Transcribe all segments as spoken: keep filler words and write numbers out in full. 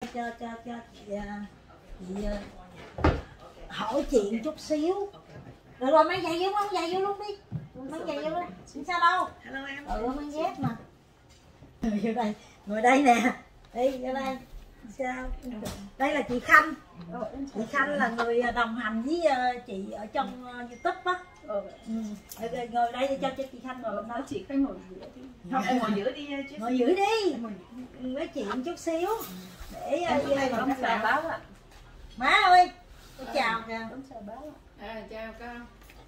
cho cho cho chị, chị hỏi chuyện chút xíu. Được rồi, mang giày vô không? Giày vô luôn đi. Mang giày vô luôn. Không sao đâu. Hello em. Ừ, mang dép mà. Ngồi vô đây, ngồi đây nè. Đi vô đây. Sao? Đây là chị Khanh. Chị Khanh là người đồng hành với chị ở trong YouTube á. Ừ. Ngồi đây cho cho chị Khanh ngồi bên đó. Chị Khanh ngồi giữa đi. Không, em ngồi giữa đi chứ. Ngồi giữa đi. Nói chuyện chút xíu. Để em đây còn chào báo ạ. Má ơi. Tôi chào kìa. Em chào báo ạ. À, chào con.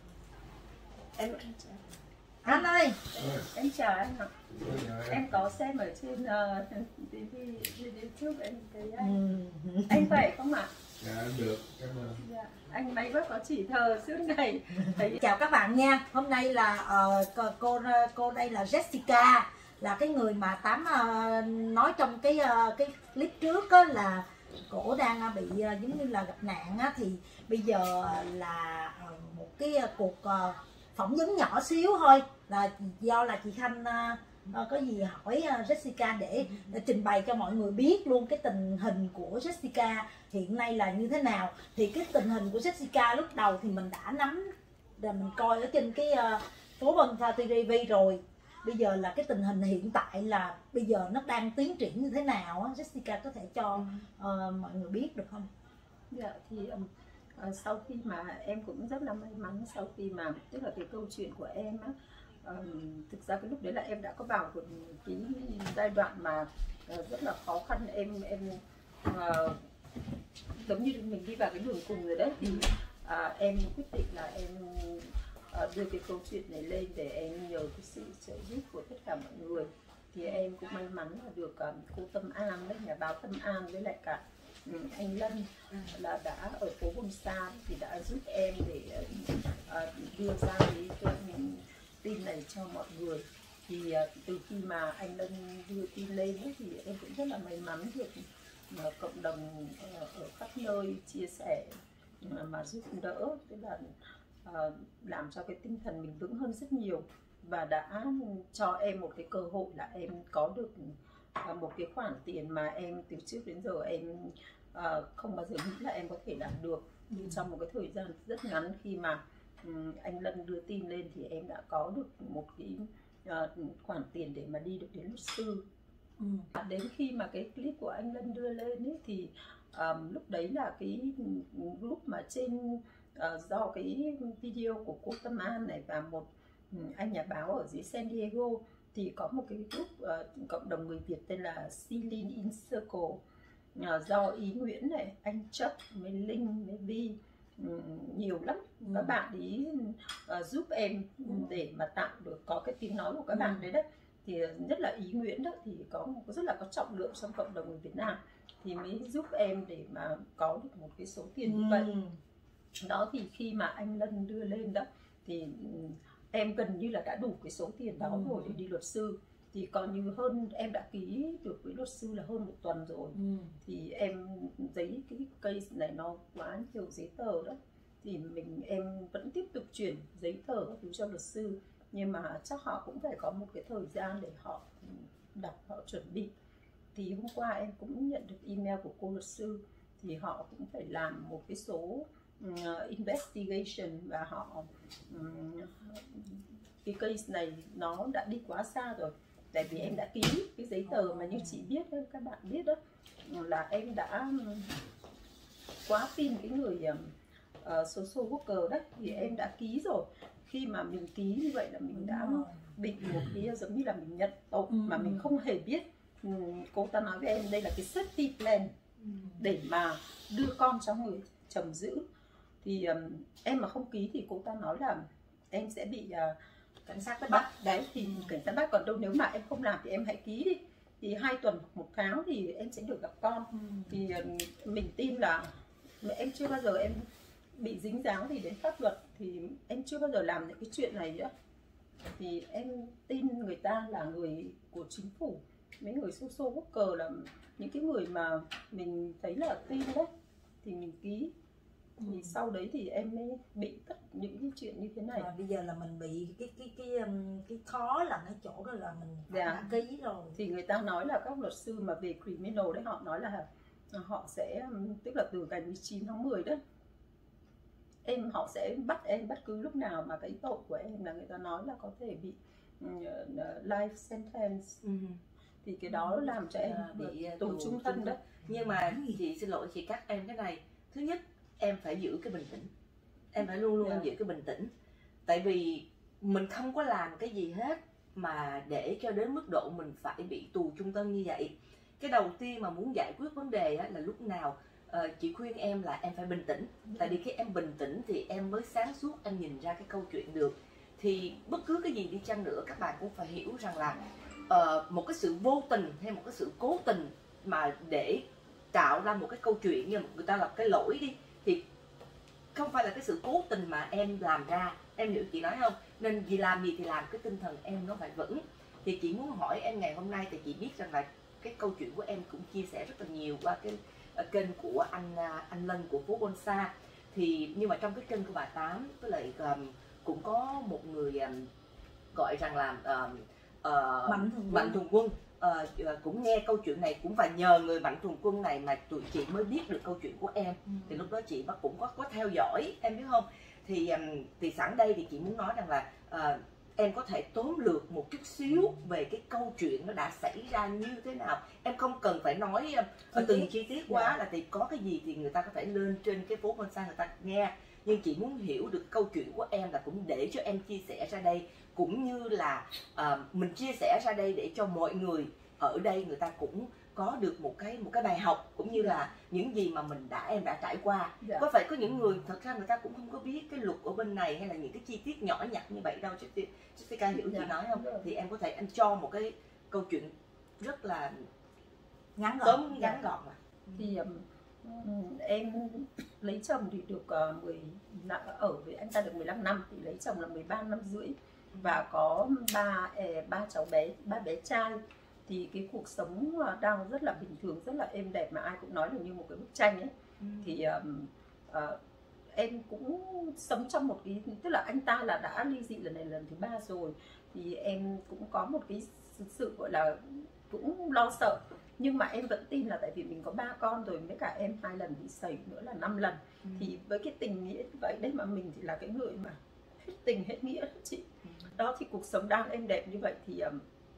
Em chào. Anh ơi. Em chào anh ạ. Em có xem ở trên uh, ti vi, YouTube em thấy anh. Ừ. Anh khỏe không ạ? Dạ được, cảm ơn. Dạ. Anh mấy bác có chỉ thờ suốt ngày. Thấy... Chào các bạn nha. Hôm nay là uh, cô cô đây là Jessica, là cái người mà Tám uh, nói trong cái uh, cái clip trước á, là cổ đang bị uh, giống như là gặp nạn á, thì bây giờ là uh, một cái uh, cuộc uh, phỏng vấn nhỏ xíu thôi, là do là chị Khanh uh, có gì hỏi uh, Jessica để, để trình bày cho mọi người biết luôn cái tình hình của Jessica hiện nay là như thế nào. Thì cái tình hình của Jessica lúc đầu thì mình đã nắm, là mình coi ở trên cái uh, phố Vân Pha ti vi rồi. Bây giờ là cái tình hình hiện tại là bây giờ nó đang tiến triển như thế nào á, Jessica có thể cho uh, mọi người biết được không? Dạ thì um, uh, sau khi mà em cũng rất là may mắn, sau khi mà tức là cái câu chuyện của em á, um, thực ra cái lúc đấy là em đã có vào một cái giai đoạn mà uh, rất là khó khăn. Em em uh, giống như mình đi vào cái đường cùng rồi đấy, thì uh, em quyết định là em uh, đưa cái câu chuyện này lên để em nhờ cái sự trợ giúp của tất cả mọi người. Thì em cũng may mắn là được um, cô Tâm An đấy, nhà báo Tâm An với lại cả um, anh Lân là đã ở phố Bồn Sa thì đã giúp em để uh, đưa ra cái, cái tin này cho mọi người. Thì uh, từ khi mà anh Lân đưa tin lên ấy, thì em cũng rất là may mắn được uh, cộng đồng uh, ở khắp nơi chia sẻ uh, mà giúp đỡ, tức là uh, làm cho cái tinh thần mình vững hơn rất nhiều, và đã cho em một cái cơ hội là em có được uh, một cái khoản tiền mà em từ trước đến giờ em uh, không bao giờ nghĩ là em có thể làm được. Ừ. Trong một cái thời gian rất ngắn, khi mà um, anh Lân đưa tin lên thì em đã có được một cái uh, khoản tiền để mà đi được đến luật sư. Ừ. Đến khi mà cái clip của anh Lân đưa lên ấy, thì um, lúc đấy là cái group mà trên uh, do cái video của cô Tâm An này và một um, anh nhà báo ở dưới San Diego, thì có một cái group uh, cộng đồng người Việt tên là Celine in Circle, uh, do Ý Nguyễn này, anh Chuck, với Linh, với Vi, um, nhiều lắm. Ừ. Các bạn ý uh, giúp em ừ. để mà tạo được có cái tiếng nói của các ừ. bạn đấy đấy. Thì nhất là Ý Nguyễn đó thì có một rất là có trọng lượng trong cộng đồng người Việt Nam, thì mới giúp em để mà có được một cái số tiền như vậy. Ừ. Đó thì khi mà anh Lân đưa lên đó thì em gần như là đã đủ cái số tiền đó ừ. rồi để đi luật sư. Thì còn như hơn, em đã ký được với luật sư là hơn một tuần rồi. Ừ. Thì em giấy cái case này nó quá nhiều giấy tờ đó, thì mình em vẫn tiếp tục chuyển giấy tờ các thứ cho luật sư, nhưng mà chắc họ cũng phải có một cái thời gian để họ đọc, họ chuẩn bị. Thì hôm qua em cũng nhận được email của cô luật sư, thì họ cũng phải làm một cái số uh, investigation, và họ um, cái case này nó đã đi quá xa rồi. Tại vì em đã ký cái giấy tờ mà như chị biết, các bạn biết đó, là em đã quá tin cái người uh, social worker đấy, thì em đã ký rồi. Khi mà mình ký như vậy là mình đã bị một cái giống như là mình nhận tội ừ. mà mình không hề biết. Cô ta nói với em đây là cái safety plan để mà đưa con cho người chồng giữ. Thì um, em mà không ký thì cô ta nói là em sẽ bị uh, cảnh sát bắt. bắt đấy. Thì ừ. cảnh sát bắt, còn đâu nếu mà em không làm thì em hãy ký đi, thì hai tuần một tháng thì em sẽ được gặp con. ừ. Thì um, mình tin là em chưa bao giờ em bị dính dáng gì đến pháp luật, thì em chưa bao giờ làm những cái chuyện này nữa. Thì em tin người ta là người của chính phủ, mấy người social worker là những cái người mà mình thấy là tin đấy, thì mình ký. Thì ừ. sau đấy thì em mới bị tất những cái chuyện như thế này. À, bây giờ là mình bị cái cái cái cái, cái khó là cái chỗ đó là mình dạ. đã ký rồi. Thì người ta nói là các luật sư mà về criminal đấy, họ nói là họ sẽ, tức là từ ngày mười chín tháng mười đó, em họ sẽ bắt em bất cứ lúc nào mà cái tội của em là người ta nói là có thể bị uh, life sentence. Ừ. Thì cái đó làm cho em à, bị tù trung thân đó. Nhưng mà chị xin lỗi chị cắt em cái này. Thứ nhất, em phải giữ cái bình tĩnh. Em phải luôn luôn yeah. em giữ cái bình tĩnh. Tại vì mình không có làm cái gì hết mà để cho đến mức độ mình phải bị tù trung thân như vậy. Cái đầu tiên mà muốn giải quyết vấn đề là lúc nào uh, chị khuyên em là em phải bình tĩnh. Tại vì khi em bình tĩnh thì em mới sáng suốt, em nhìn ra cái câu chuyện được. Thì bất cứ cái gì đi chăng nữa, các bạn cũng phải hiểu rằng là uh, một cái sự vô tình hay một cái sự cố tình mà để tạo ra một cái câu chuyện như người ta là cái lỗi đi, thì không phải là cái sự cố tình mà em làm ra. Em hiểu chị nói không? Nên vì làm gì thì làm, cái tinh thần em nó phải vững. Thì chị muốn hỏi em ngày hôm nay, thì chị biết rằng là cái câu chuyện của em cũng chia sẻ rất là nhiều qua cái kênh của anh anh Lân của phố Bonsai. Thì nhưng mà trong cái kênh của bà Tám với lại um, cũng có một người um, gọi rằng là um, uh, Mạnh Thường Quân, Mạnh Thường Quân. Uh, cũng nghe câu chuyện này, cũng phải nhờ người Mạnh Thường Quân này mà tụi chị mới biết được câu chuyện của em. Ừ. Thì lúc đó chị cũng có có theo dõi, em biết không? Thì um, thì sẵn đây thì chị muốn nói rằng là uh, em có thể tóm lược một chút xíu về cái câu chuyện nó đã xảy ra như thế nào. Em không cần phải nói uh, từng chi tiết quá, yeah. là thì có cái gì thì người ta có thể lên trên cái phố Bonsai người ta nghe. Nhưng chị muốn hiểu được câu chuyện của em là cũng để cho em chia sẻ ra đây, cũng như là uh, mình chia sẻ ra đây để cho mọi người ở đây người ta cũng có được một cái một cái bài học, cũng như là những gì mà mình đã em đã trải qua. Dạ. Có phải có những người thật ra người ta cũng không có biết cái luật ở bên này hay là những cái chi tiết nhỏ nhặt như vậy đâu. Jessica hiểu dạ. chị nói không? Dạ. Thì em có thể em cho một cái câu chuyện rất là ngắn gọn, tóm ngắn gọn mà. Thì um, em lấy chồng thì được uh, mười ở với anh ta được mười lăm năm, thì lấy chồng là mười ba năm rưỡi và có ba ba cháu bé, ba bé trai. Thì cái cuộc sống đang rất là bình thường, rất là êm đẹp, mà ai cũng nói là như một cái bức tranh ấy. Ừ. Thì um, uh, em cũng sống trong một cái, tức là anh ta là đã ly dị lần này lần thứ ba rồi, thì em cũng có một cái sự gọi là cũng lo sợ, nhưng mà em vẫn tin là tại vì mình có ba con rồi, với cả em hai lần bị sẩy nữa là năm lần. Ừ. Thì với cái tình nghĩa như vậy đấy, mà mình thì là cái người mà hết tình hết nghĩa chị. Ừ. Đó, thì cuộc sống đang êm đẹp như vậy thì um,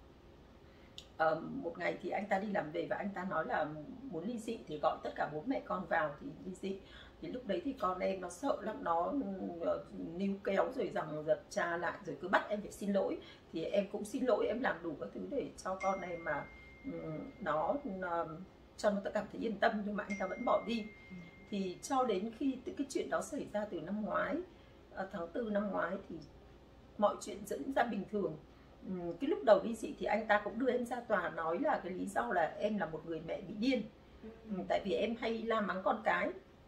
Uh, một ngày thì anh ta đi làm về và anh ta nói là muốn ly dị, thì gọi tất cả bố mẹ con vào thì ly dị. Thì lúc đấy thì con em nó sợ lắm, nó uh, níu kéo rồi rằng giật cha lại, rồi cứ bắt em phải xin lỗi. Thì em cũng xin lỗi, em làm đủ các thứ để cho con em mà um, nó uh, cho nó cảm thấy yên tâm, nhưng mà anh ta vẫn bỏ đi. Ừ. Thì cho đến khi cái chuyện đó xảy ra từ năm ngoái, uh, tháng tư năm ngoái, thì mọi chuyện diễn ra bình thường. Cái lúc đầu ly dị thì anh ta cũng đưa em ra tòa, nói là cái lý do là em là một người mẹ bị điên. Ừ. Tại vì em hay la mắng con cái.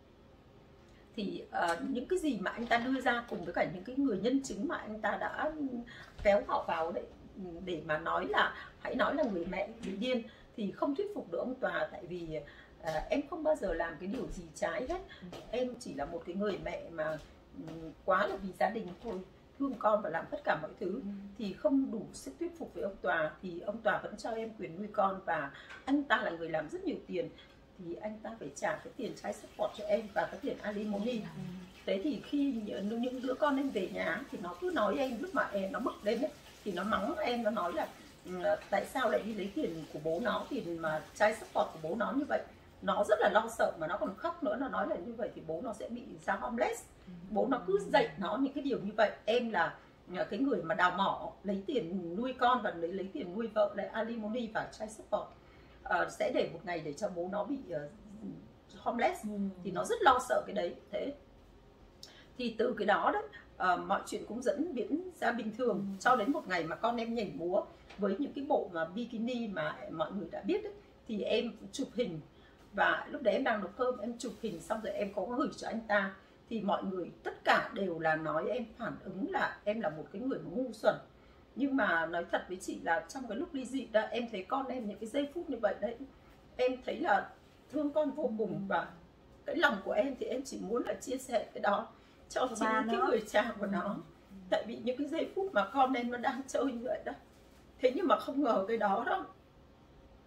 Thì uh, những cái gì mà anh ta đưa ra cùng với cả những cái người nhân chứng mà anh ta đã kéo họ vào đấy để mà nói là hãy nói là người mẹ bị điên, thì không thuyết phục được ông tòa. Tại vì uh, em không bao giờ làm cái điều gì trái hết. Ừ. Em chỉ là một cái người mẹ mà um, quá là vì gia đình thôi, thương con và làm tất cả mọi thứ. Ừ. Thì không đủ sức thuyết phục với ông tòa, thì ông tòa vẫn cho em quyền nuôi con, và anh ta là người làm rất nhiều tiền, thì anh ta phải trả cái tiền child support cho em và cái tiền alimony. Ừ. Thế thì khi những đứa con em về nhà thì nó cứ nói em, lúc mà em nó bực lên ấy, thì nó mắng em, nó nói là tại sao lại đi lấy tiền của bố nó, tiền mà child support của bố nó như vậy. Nó rất là lo sợ, mà nó còn khóc nữa, nó nói là như vậy thì bố nó sẽ bị ra homeless. Bố nó cứ dạy nó những cái điều như vậy. Em là cái người mà đào mỏ, lấy tiền nuôi con và lấy lấy tiền nuôi vợ, lấy alimony và child support, uh, sẽ để một ngày để cho bố nó bị uh, homeless. Ừ. Thì nó rất lo sợ cái đấy. Thế thì từ cái đó đấy, uh, mọi chuyện cũng dẫn biến ra bình thường. Ừ. Cho đến một ngày mà con em nhảy múa với những cái bộ mà bikini mà mọi người đã biết đấy, thì em chụp hình, và lúc đấy em đang nấu cơm, em chụp hình xong rồi em có gửi cho anh ta. Thì mọi người tất cả đều là nói em phản ứng là em là một cái người ngu xuẩn. Nhưng mà nói thật với chị là trong cái lúc ly dị đó, em thấy con em những cái giây phút như vậy đấy, em thấy là thương con vô cùng. Và cái lòng của em thì em chỉ muốn là chia sẻ cái đó cho chính cái người cha của nó. Tại vì những cái giây phút mà con em nó đang chơi như vậy đó, thế nhưng mà không ngờ cái đó đó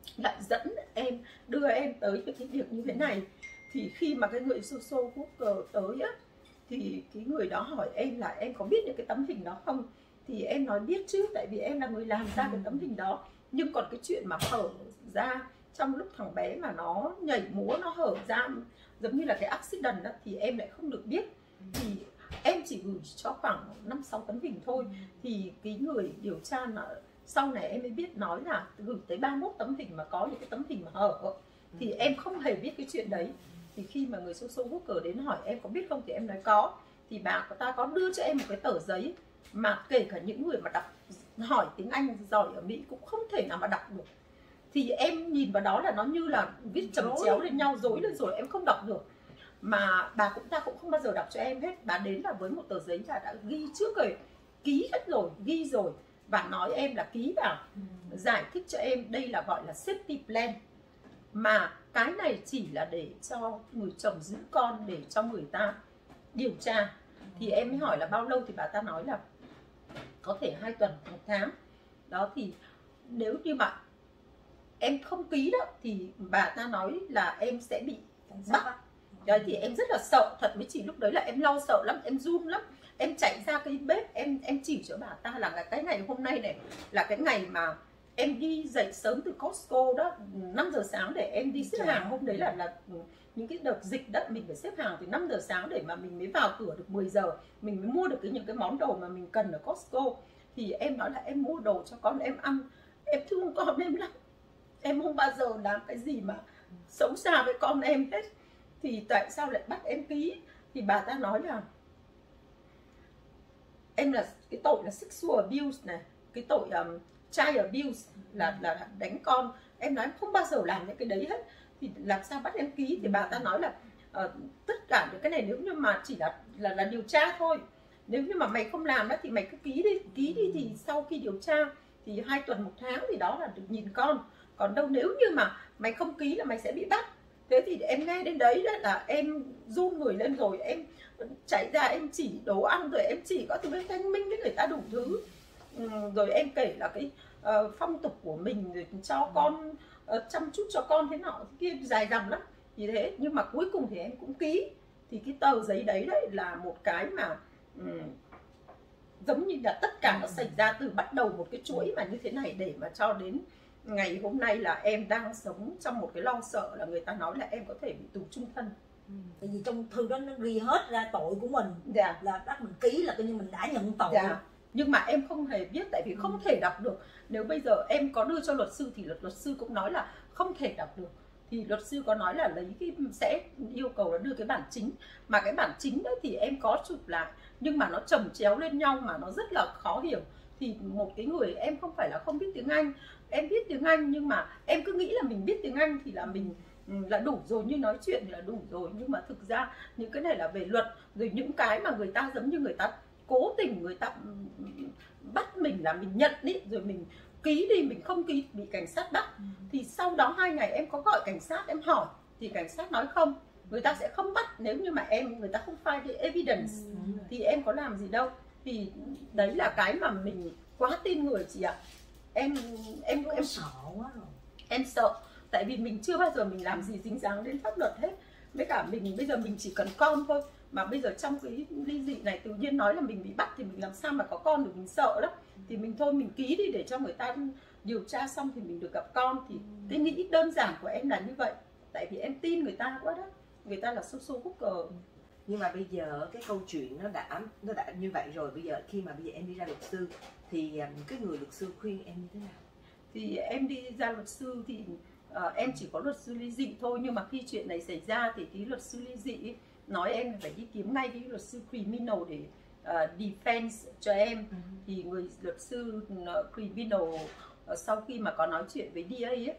lại dẫn em, đưa em tới cái việc như thế này. Thì khi mà cái người social worker tới á, thì cái người đó hỏi em là em có biết những cái tấm hình đó không? Thì em nói biết chứ, tại vì em là người làm ra cái tấm hình đó. Nhưng còn cái chuyện mà hở ra trong lúc thằng bé mà nó nhảy múa, nó hở ra giống như là cái accident đó, thì em lại không được biết. Thì em chỉ gửi cho khoảng năm sáu tấm hình thôi. Thì cái người điều tra là sau này em mới biết, nói là gửi tới ba mươi mốt tấm hình mà có những cái tấm hình mà hở. Thì em không hề biết cái chuyện đấy. Thì khi mà người social worker đến hỏi em có biết không, thì em nói có. Thì bà ta có đưa cho em một cái tờ giấy mà kể cả những người mà đọc hỏi tiếng Anh giỏi ở Mỹ cũng không thể nào mà đọc được. Thì em nhìn vào đó là nó như là viết chồng chéo lên nhau, rối lên rồi em không đọc được. Mà bà cũng ta cũng không bao giờ đọc cho em hết. Bà đến là với một tờ giấy là đã ghi trước rồi, ký hết rồi, ghi rồi, và nói em là ký vào, giải thích cho em đây là gọi là safety plan. Mà cái này chỉ là để cho người chồng giữ con, để cho người ta điều tra. Thì em mới hỏi là bao lâu, thì bà ta nói là có thể hai tuần, một tháng. Đó, thì nếu như mà em không ký đó thì bà ta nói là em sẽ bị bắt. Đấy, thì em rất là sợ, thật với chị, lúc đấy là em lo sợ lắm, em run lắm. Em chạy ra cái bếp, em em chỉ cho bà ta là cái ngày hôm nay này là cái ngày mà em đi dậy sớm từ Costco đó, năm giờ sáng để em đi xếp hàng. Hôm đấy là là những cái đợt dịch đó, mình phải xếp hàng từ năm giờ sáng để mà mình mới vào cửa được mười giờ, mình mới mua được cái những cái món đồ mà mình cần ở Costco. Thì em nói là em mua đồ cho con em ăn, em thương con em lắm, em không bao giờ làm cái gì mà xấu xa với con em hết. Thì tại sao lại bắt em ký? Thì bà ta nói là em là cái tội là sexual abuse này, cái tội um, child abuse là là đánh con. Em nói em không bao giờ làm những cái đấy hết, thì làm sao bắt em ký? Thì bà ta nói là uh, tất cả những cái này nếu như mà chỉ là là là điều tra thôi, nếu như mà mày không làm đó thì mày cứ ký đi, ký đi thì sau khi điều tra thì hai tuần một tháng thì đó là được nhìn con. Còn đâu nếu như mà mày không ký là mày sẽ bị bắt. Thế thì em nghe đến đấy là em run người lên rồi, em chạy ra em chỉ đồ ăn, rồi em chỉ có thứ thanh minh với người ta đủ thứ. Ừ, rồi em kể là cái uh, phong tục của mình, rồi cho con uh, chăm chút cho con thế nọ thế kia, dài dòng lắm. Thì thế, nhưng mà cuối cùng thì em cũng ký. Thì cái tờ giấy đấy đấy là một cái mà um, giống như là tất cả nó xảy ra từ bắt đầu một cái chuỗi mà như thế này, để mà cho đến ngày hôm nay là em đang sống trong một cái lo sợ là người ta nói là em có thể bị tù chung thân. Ừ. Tại vì trong thư đó nó ghi hết ra tội của mình, dạ. là bắt mình ký là coi như mình đã nhận tội. Dạ. Nhưng mà em không hề biết, tại vì không ừ. thể đọc được. Nếu bây giờ em có đưa cho luật sư thì luật luật sư cũng nói là không thể đọc được. Thì luật sư có nói là lấy cái sẽ yêu cầu là đưa cái bản chính, mà cái bản chính đấy thì em có chụp lại, nhưng mà nó chồng chéo lên nhau mà nó rất là khó hiểu. Thì một cái người em không phải là không biết tiếng Anh, em biết tiếng Anh, nhưng mà em cứ nghĩ là mình biết tiếng Anh thì là mình là đủ rồi, như nói chuyện thì là đủ rồi. Nhưng mà thực ra những cái này là về luật, rồi những cái mà người ta giống như người ta cố tình người ta bắt mình là mình nhận đi, rồi mình ký đi, mình không ký bị cảnh sát bắt. Ừ. Thì sau đó hai ngày em có gọi cảnh sát, em hỏi thì cảnh sát nói không, người ta sẽ không bắt nếu như mà em người ta không file cái evidence. Ừ. Thì em có làm gì đâu. Thì đấy là cái mà mình quá tin người chị ạ. Em em em sợ quá rồi. Em sợ, tại vì mình chưa bao giờ mình làm gì dính dáng đến pháp luật hết. Với cả mình bây giờ mình chỉ cần con thôi, mà bây giờ trong cái ly dị này tự nhiên nói là mình bị bắt thì mình làm sao mà có con được, mình sợ lắm. Thì mình thôi mình ký đi để cho người ta điều tra xong thì mình được gặp con. Thì cái nghĩ đơn giản của em là như vậy, tại vì em tin người ta quá đó, người ta là social worker. Nhưng mà bây giờ cái câu chuyện nó đã nó đã như vậy rồi, bây giờ khi mà bây giờ em đi ra luật sư thì cái người luật sư khuyên em như thế nào? Thì em đi ra luật sư thì uh, em chỉ có luật sư ly dị thôi, nhưng mà khi chuyện này xảy ra thì cái luật sư ly dị ấy, nói em phải đi kiếm ngay cái luật sư criminal để uh, defense cho em. Ừ. Thì người luật sư uh, criminal uh, sau khi mà có nói chuyện với đê a ấy,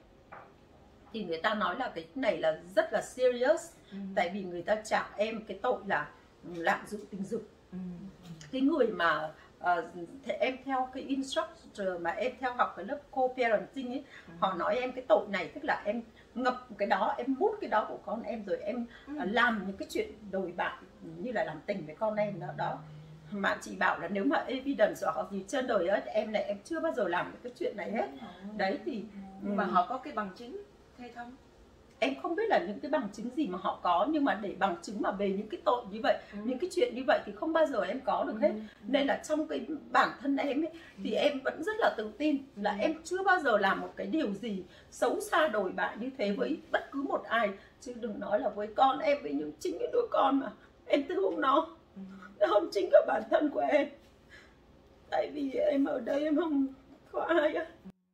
thì người ta nói là cái này là rất là serious. Ừ. Tại vì người ta trả em cái tội là lạm dụng tình dục. Ừ. Cái người mà uh, em theo cái instructor mà em theo học cái lớp co-parenting ấy, ừ. họ nói em cái tội này tức là em ngập cái đó, em hút cái đó của con em, rồi em ừ. uh, làm những cái chuyện đồi bại như là làm tình với con em đó đó. mà chị bảo là nếu mà evidence hoặc gì trên đời ấy, em này em chưa bao giờ làm được cái chuyện này hết. Đấy thì nhưng mà họ có cái bằng chứng hay không? Em không biết là những cái bằng chứng gì mà họ có, nhưng mà để bằng chứng mà về những cái tội như vậy, ừ. những cái chuyện như vậy thì không bao giờ em có được hết. ừ. Nên là trong cái bản thân em ấy, thì em vẫn rất là tự tin là em chưa bao giờ làm một cái điều gì xấu xa đồi bại như thế với bất cứ một ai, chứ đừng nói là với con em, với những chính cái đứa con mà em thương nó hơn chính cả bản thân của em. Tại vì em ở đây em không có ai á,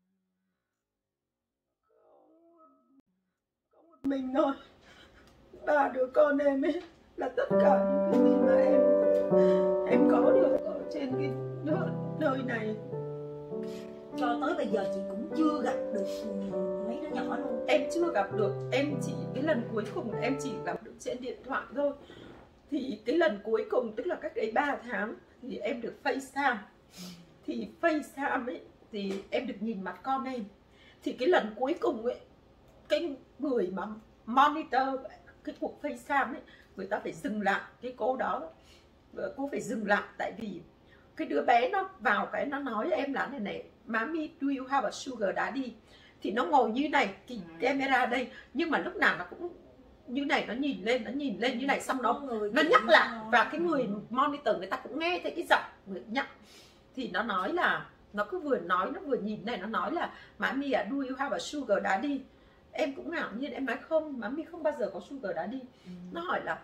mình thôi. Ba đứa con em ấy là tất cả những cái gì mà em em có được ở trên cái đời này. Cho tới bây giờ chị cũng chưa gặp được mấy đứa nhỏ luôn. Em chưa gặp được, em chỉ cái lần cuối cùng em chỉ gặp được trên điện thoại thôi. Thì cái lần cuối cùng tức là cách đấy ba tháng thì em được FaceTime. Thì FaceTime ấy thì em được nhìn mặt con em. Thì cái lần cuối cùng ấy, cái người mà monitor cái cuộc FaceTime ấy, người ta phải dừng lại cái cô đó, cô phải dừng lại. Tại vì cái đứa bé nó vào cái nó nói em là này này, Mommy, do you have a sugar daddy? Thì nó ngồi như này, cái camera đây, nhưng mà lúc nào nó cũng như này, nó nhìn lên, nó nhìn lên như này, xong nó nó nhắc lại. Và cái người monitor người ta cũng nghe thấy cái giọng người nhắc. Thì nó nói là, nó cứ vừa nói, nó vừa nhìn này, nó nói là Mommy, do you have a sugar daddy? Em cũng ngạc nhiên, em nói không, Mommy không bao giờ có sugar daddy. ừ. Nó hỏi là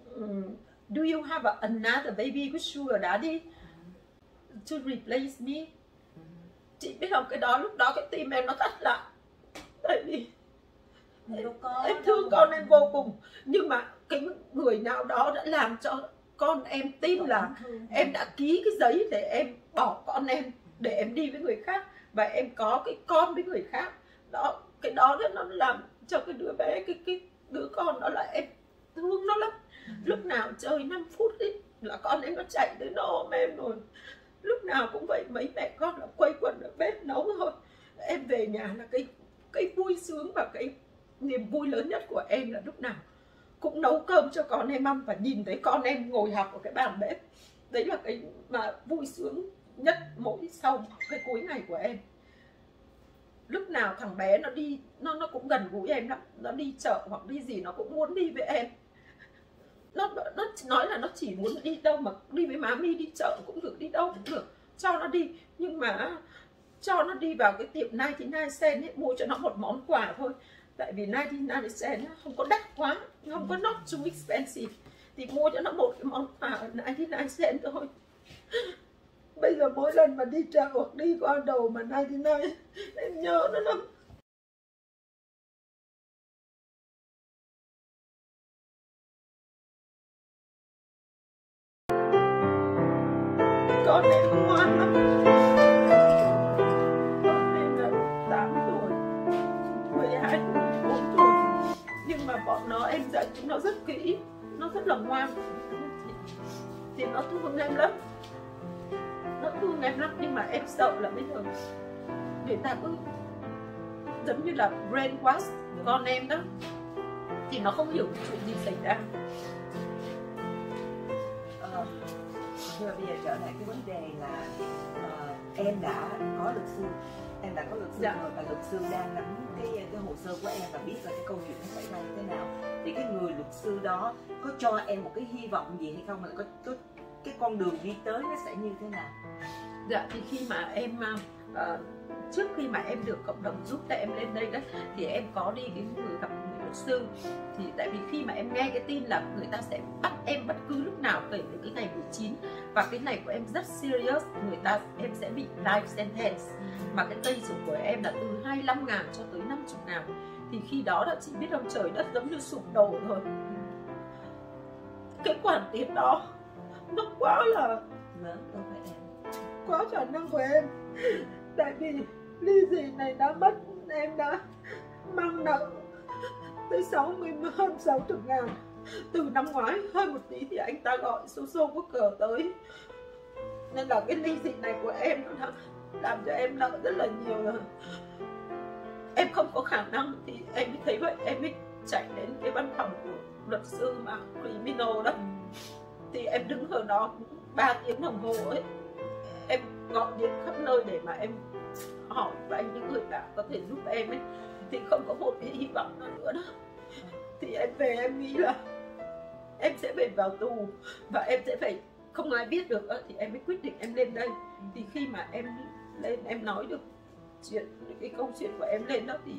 do you have a, another baby with sugar daddy to replace me? ừ. Chị biết không, cái đó lúc đó cái tim em nó thắt lại. Tại vì em, em thương con em vô cùng. Nhưng mà cái người nào đó đã làm cho con em tin là em đã ký cái giấy để em bỏ con em, để em đi với người khác, và em có cái con với người khác. Đó, cái đó nó làm cho cái đứa bé, cái cái đứa con đó là em thương nó lắm. ừ. Lúc nào chơi năm phút ấy là con em nó chạy tới nó ôm em rồi. Lúc nào cũng vậy, mấy mẹ con là quây quần ở bếp nấu thôi. Em về nhà là cái cái vui sướng và cái niềm vui lớn nhất của em là lúc nào cũng nấu cơm cho con em ăn và nhìn thấy con em ngồi học ở cái bàn bếp. Đấy là cái mà vui sướng nhất mỗi sau cái cuối ngày của em. Lúc nào thằng bé nó đi, nó nó cũng gần gũi em lắm. Nó đi chợ hoặc đi gì nó cũng muốn đi với em. Nó, nó nói là nó chỉ muốn đi đâu mà đi với Mommy, đi chợ cũng được, đi đâu cũng được, cho nó đi. Nhưng mà cho nó đi vào cái tiệm chín mươi chín cent ấy, mua cho nó một món quà thôi. Tại vì chín mươi chín cent không có đắt quá, không có not too expensive, thì mua cho nó một cái món quà ở chín mươi chín cent thôi. Bây giờ mỗi lần mà đi chợ hoặc đi qua đầu mà chín mươi chín, em nhớ nó lắm. Con em ngoan lắm. Con em là tám tuổi, mười hai tuổi, bốn tuổi. Nhưng mà bọn nó, em dạy chúng nó rất kỹ, nó rất là ngoan. Thì nó thương em lắm. Nó thương em lắm, nhưng mà em sợ là bây giờ người ta cứ giống như là brainwash con em đó. Thì nó không hiểu chuyện gì xảy ra. Ờ, nhưng mà bây giờ trở lại cái vấn đề là uh, em đã có luật sư, em đã có luật sư dạ. rồi, và luật sư đang nắm cái cái hồ sơ của em và biết là cái câu chuyện nó xảy ra như thế nào. Thì cái người luật sư đó có cho em một cái hy vọng gì hay không, hay là có, có cái con đường đi tới nó sẽ như thế nào? Dạ, thì khi mà em uh, trước khi mà em được cộng đồng giúp để em lên đây đó, thì em có đi cái người gặp người luật sư. Thì tại vì khi mà em nghe cái tin là người ta sẽ bắt em bất cứ lúc nào kể từ cái ngày mười chín, và cái này của em rất serious, người ta em sẽ bị life sentence, mà cái cây dụng của em là từ hai mươi lăm ngàn cho tới năm mươi ngàn. Thì khi đó là chị biết ông, trời đất giống như sụp đổ thôi. Cái khoản tiền đó nó quá là lớn đối với em, quá khả năng của em. Tại vì ly dị này đã mất, em đã mang nợ tới sáu mươi, hơn sáu mươi ngàn. Từ năm ngoái hơn một tí thì anh ta gọi số số quốc cờ tới. Nên là cái ly dị này của em nó làm cho em nợ rất là nhiều rồi. Em không có khả năng thì em mới thấy vậy, em mới chạy đến cái văn phòng của luật sư mà criminal đó. Thì em đứng ở đó ba tiếng đồng hồ ấy, em gọi điện khắp nơi để mà em hỏi và những người bạn có thể giúp em ấy, thì không có một cái hy vọng nào nữa đó. Thì em về em nghĩ là em sẽ về vào tù và em sẽ phải không ai biết được đó. Thì em mới quyết định em lên đây. Thì khi mà em lên em nói được chuyện cái câu chuyện của em lên đó thì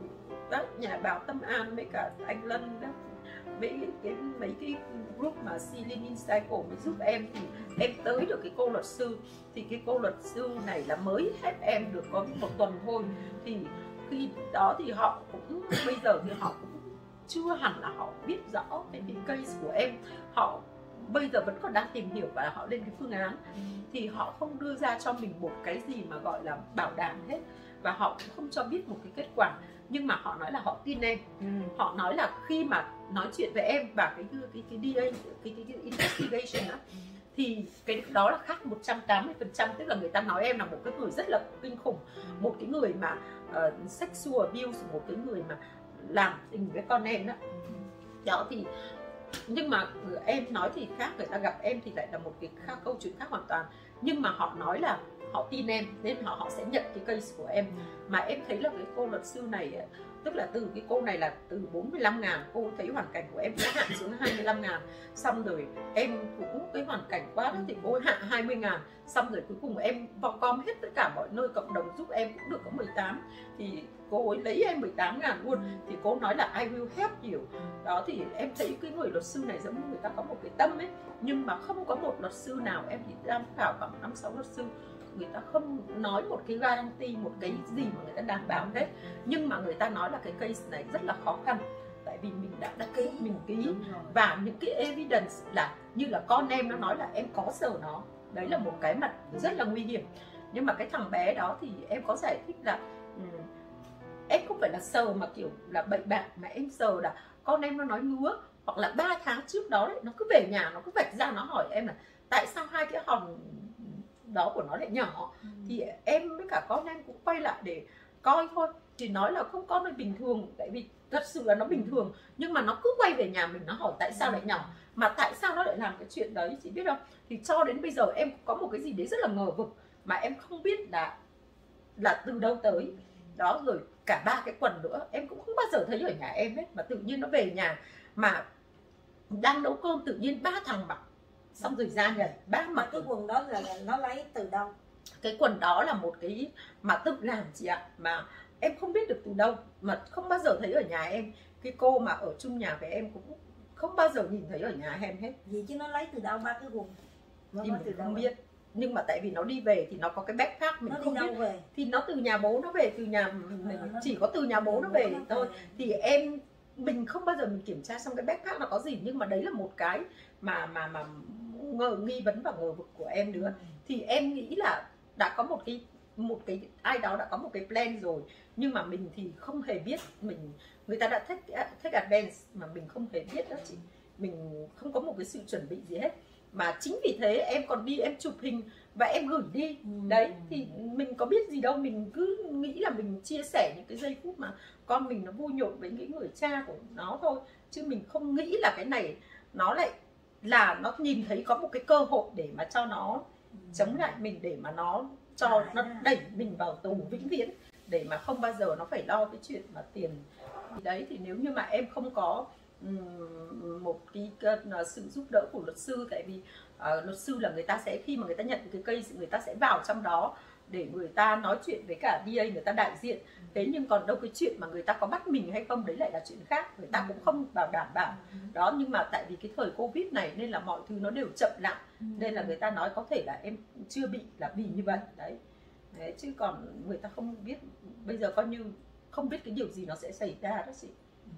các nhà báo Tâm An với cả anh Lân đó, mấy cái mấy cái group mà Silin Cycle mới giúp em, thì em tới được cái cô luật sư. Thì cái cô luật sư này là mới hết em được có một tuần thôi. Thì khi đó thì họ cũng bây giờ thì họ cũng chưa hẳn là họ biết rõ cái, cái case của em. Họ bây giờ vẫn còn đang tìm hiểu và họ lên cái phương án. Thì họ không đưa ra cho mình một cái gì mà gọi là bảo đảm hết, và họ cũng không cho biết một cái kết quả. Nhưng mà họ nói là họ tin em. ừ. Họ nói là khi mà nói chuyện với em và cái cái cái đê a, cái, cái, cái, cái investigation á, thì cái đó là khác một trăm tám mươi phần trăm. Tức là người ta nói em là một cái người rất là kinh khủng, một cái người mà uh, sexual abuse, một cái người mà làm tình với con em đó. Đó thì nhưng mà em nói thì khác, người ta gặp em thì lại là một cái khác, câu chuyện khác hoàn toàn. Nhưng mà họ nói là họ tin em nên họ họ sẽ nhận cái case của em. Mà em thấy là cái cô luật sư này, tức là từ cái cô này là từ bốn mươi lăm ngàn, cô thấy hoàn cảnh của em đã hạn xuống hai mươi lăm ngàn. Xong rồi em cũng cái hoàn cảnh quá đó thì cô hạ hai mươi ngàn. Xong rồi cuối cùng em vòng com hết tất cả mọi nơi, cộng đồng giúp em cũng được có mười tám. Thì cô ấy lấy em mười tám ngàn luôn. Thì cô nói là I will help you. Đó thì em thấy cái người luật sư này giống như người ta có một cái tâm ấy. Nhưng mà không có một luật sư nào, em thì tham khảo khoảng năm sáu luật sư, người ta không nói một cái guarantee, một cái gì mà người ta đảm bảo hết. Nhưng mà người ta nói là cái case này rất là khó khăn, tại vì mình đã đăng ký, mình ký, và những cái evidence là như là con em nó nói là em có sờ nó. Đấy là một cái mặt rất là nguy hiểm. Nhưng mà cái thằng bé đó thì em có giải thích là um, em không phải là sờ mà kiểu là bậy bạ, mà em sờ là con em nó nói ngứa. Hoặc là ba tháng trước đó đấy, nó cứ về nhà nó cứ vạch ra, nó hỏi em là tại sao hai cái hòn đó của nó lại nhỏ. ừ. Thì em với cả con em cũng quay lại để coi thôi, thì nói là không, con nó bình thường, tại vì thật sự là nó bình thường. Nhưng mà nó cứ quay về nhà mình, nó hỏi tại sao lại nhỏ, mà tại sao nó lại làm cái chuyện đấy, chị biết không? Thì cho đến bây giờ em có một cái gì đấy rất là ngờ vực mà em không biết là là từ đâu tới. Đó, rồi cả ba cái quần nữa em cũng không bao giờ thấy ở nhà em hết, mà tự nhiên nó về nhà mà đang nấu cơm tự nhiên ba thằng mặc, xong rồi ra nhảy ba mặc. Cái quần đó là, là nó lấy từ đâu? Cái quần đó là một cái mà tự làm chị ạ, mà em không biết được từ đâu, mà không bao giờ thấy ở nhà em. Cái cô mà ở chung nhà với em cũng không bao giờ nhìn thấy ở nhà em hết. Gì chứ nó lấy từ đâu ba cái quần? Nó thì mình không biết. Nhưng mà tại vì nó đi về thì nó có cái backpack, mình nó không biết về. Thì nó từ nhà bố nó về, từ nhà mình à, chỉ có từ nhà bố nó về thôi. Thì em mình không bao giờ mình kiểm tra xong cái backpack nó có gì. Nhưng mà đấy là một cái mà mà mà ngờ nghi vấn và ngờ vực của em nữa. ừ. Thì em nghĩ là đã có một cái một cái ai đó đã có một cái plan rồi, nhưng mà mình thì không hề biết. Mình người ta đã take, take advance mà mình không hề biết đó chị. Mình không có một cái sự chuẩn bị gì hết, mà chính vì thế em còn đi em chụp hình và em gửi đi. ừ. Đấy thì mình có biết gì đâu, mình cứ nghĩ là mình chia sẻ những cái giây phút mà con mình nó vui nhộn với những người cha của nó thôi, chứ mình không nghĩ là cái này nó lại là nó nhìn thấy có một cái cơ hội để mà cho nó chống lại mình, để mà nó cho nó đẩy mình vào tù vĩnh viễn, để mà không bao giờ nó phải lo cái chuyện mà tiền. Thì đấy, thì nếu như mà em không có um, một cái uh, sự giúp đỡ của luật sư, tại vì uh, luật sư là người ta sẽ, khi mà người ta nhận cái case, người ta sẽ vào trong đó để người ta nói chuyện với cả đê a, người ta đại diện. Thế nhưng còn đâu cái chuyện mà người ta có bắt mình hay không, đấy lại là chuyện khác, người ta cũng không bảo đảm bảo đó. Nhưng mà tại vì cái thời Covid này nên là mọi thứ nó đều chậm lại, nên là người ta nói có thể là em chưa bị là vì như vậy đấy. Đấy, chứ còn người ta không biết, bây giờ coi như không biết cái điều gì nó sẽ xảy ra đó chị.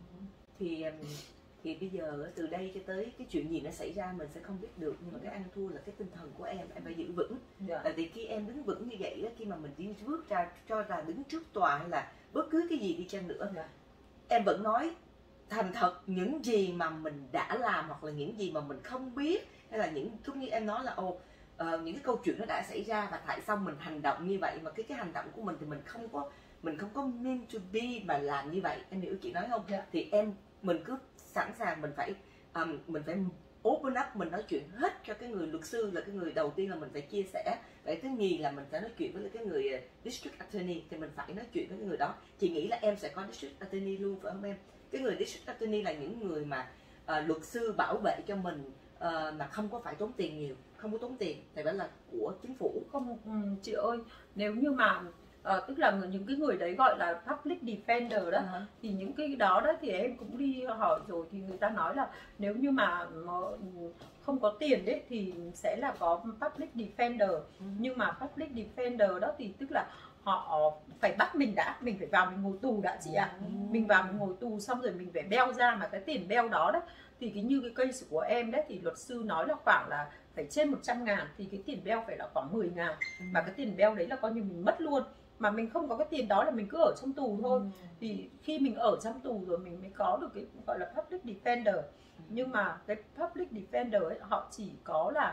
Thì thì bây giờ từ đây cho tới cái chuyện gì nó xảy ra mình sẽ không biết được, nhưng mà cái ăn thua là cái tinh thần của em, em phải giữ vững. yeah. Tại vì khi em đứng vững như vậy đó, khi mà mình đi bước ra cho là đứng trước tòa hay là bất cứ cái gì đi chăng nữa, yeah. em vẫn nói thành thật những gì mà mình đã làm, hoặc là những gì mà mình không biết, hay là những cũng như em nói là ồ uh, những cái câu chuyện nó đã xảy ra và tại sao mình hành động như vậy, mà cái cái hành động của mình thì mình không có mình không có mean to be mà làm như vậy, em hiểu chị nói không? yeah. Thì em mình cứ sẵn sàng mình phải um, mình phải open up, mình nói chuyện hết cho cái người luật sư, là cái người đầu tiên là mình phải chia sẻ. Cái thứ nhì là mình phải nói chuyện với cái người district attorney, thì mình phải nói chuyện với cái người đó. Chị nghĩ là em sẽ có district attorney luôn phải không em? Cái người district attorney là những người mà uh, luật sư bảo vệ cho mình, uh, mà không có phải tốn tiền nhiều, không có tốn tiền, tại đó là của chính phủ. Không, um, chị ơi, nếu như mà uh, tức là những cái người đấy gọi là public defender đó, uh-huh. thì những cái đó đó thì em cũng đi hỏi rồi, thì người ta nói là nếu như mà không có tiền đấy thì sẽ là có public defender, uh-huh. nhưng mà public defender đó thì tức là họ phải bắt mình đã, mình phải vào mình ngồi tù đã chị ạ. Uh-huh. Mình vào mình ngồi tù xong rồi mình phải beo ra, mà cái tiền beo đó đó thì cái như cái case của em đấy thì luật sư nói là khoảng là phải trên một trăm ngàn, thì cái tiền beo phải là khoảng mười ngàn, ừ. và cái tiền beo đấy là coi như mình mất luôn, mà mình không có cái tiền đó là mình cứ ở trong tù thôi. ừ. Thì khi mình ở trong tù rồi mình mới có được cái gọi là public defender. ừ. Nhưng mà cái public defender ấy, họ chỉ có là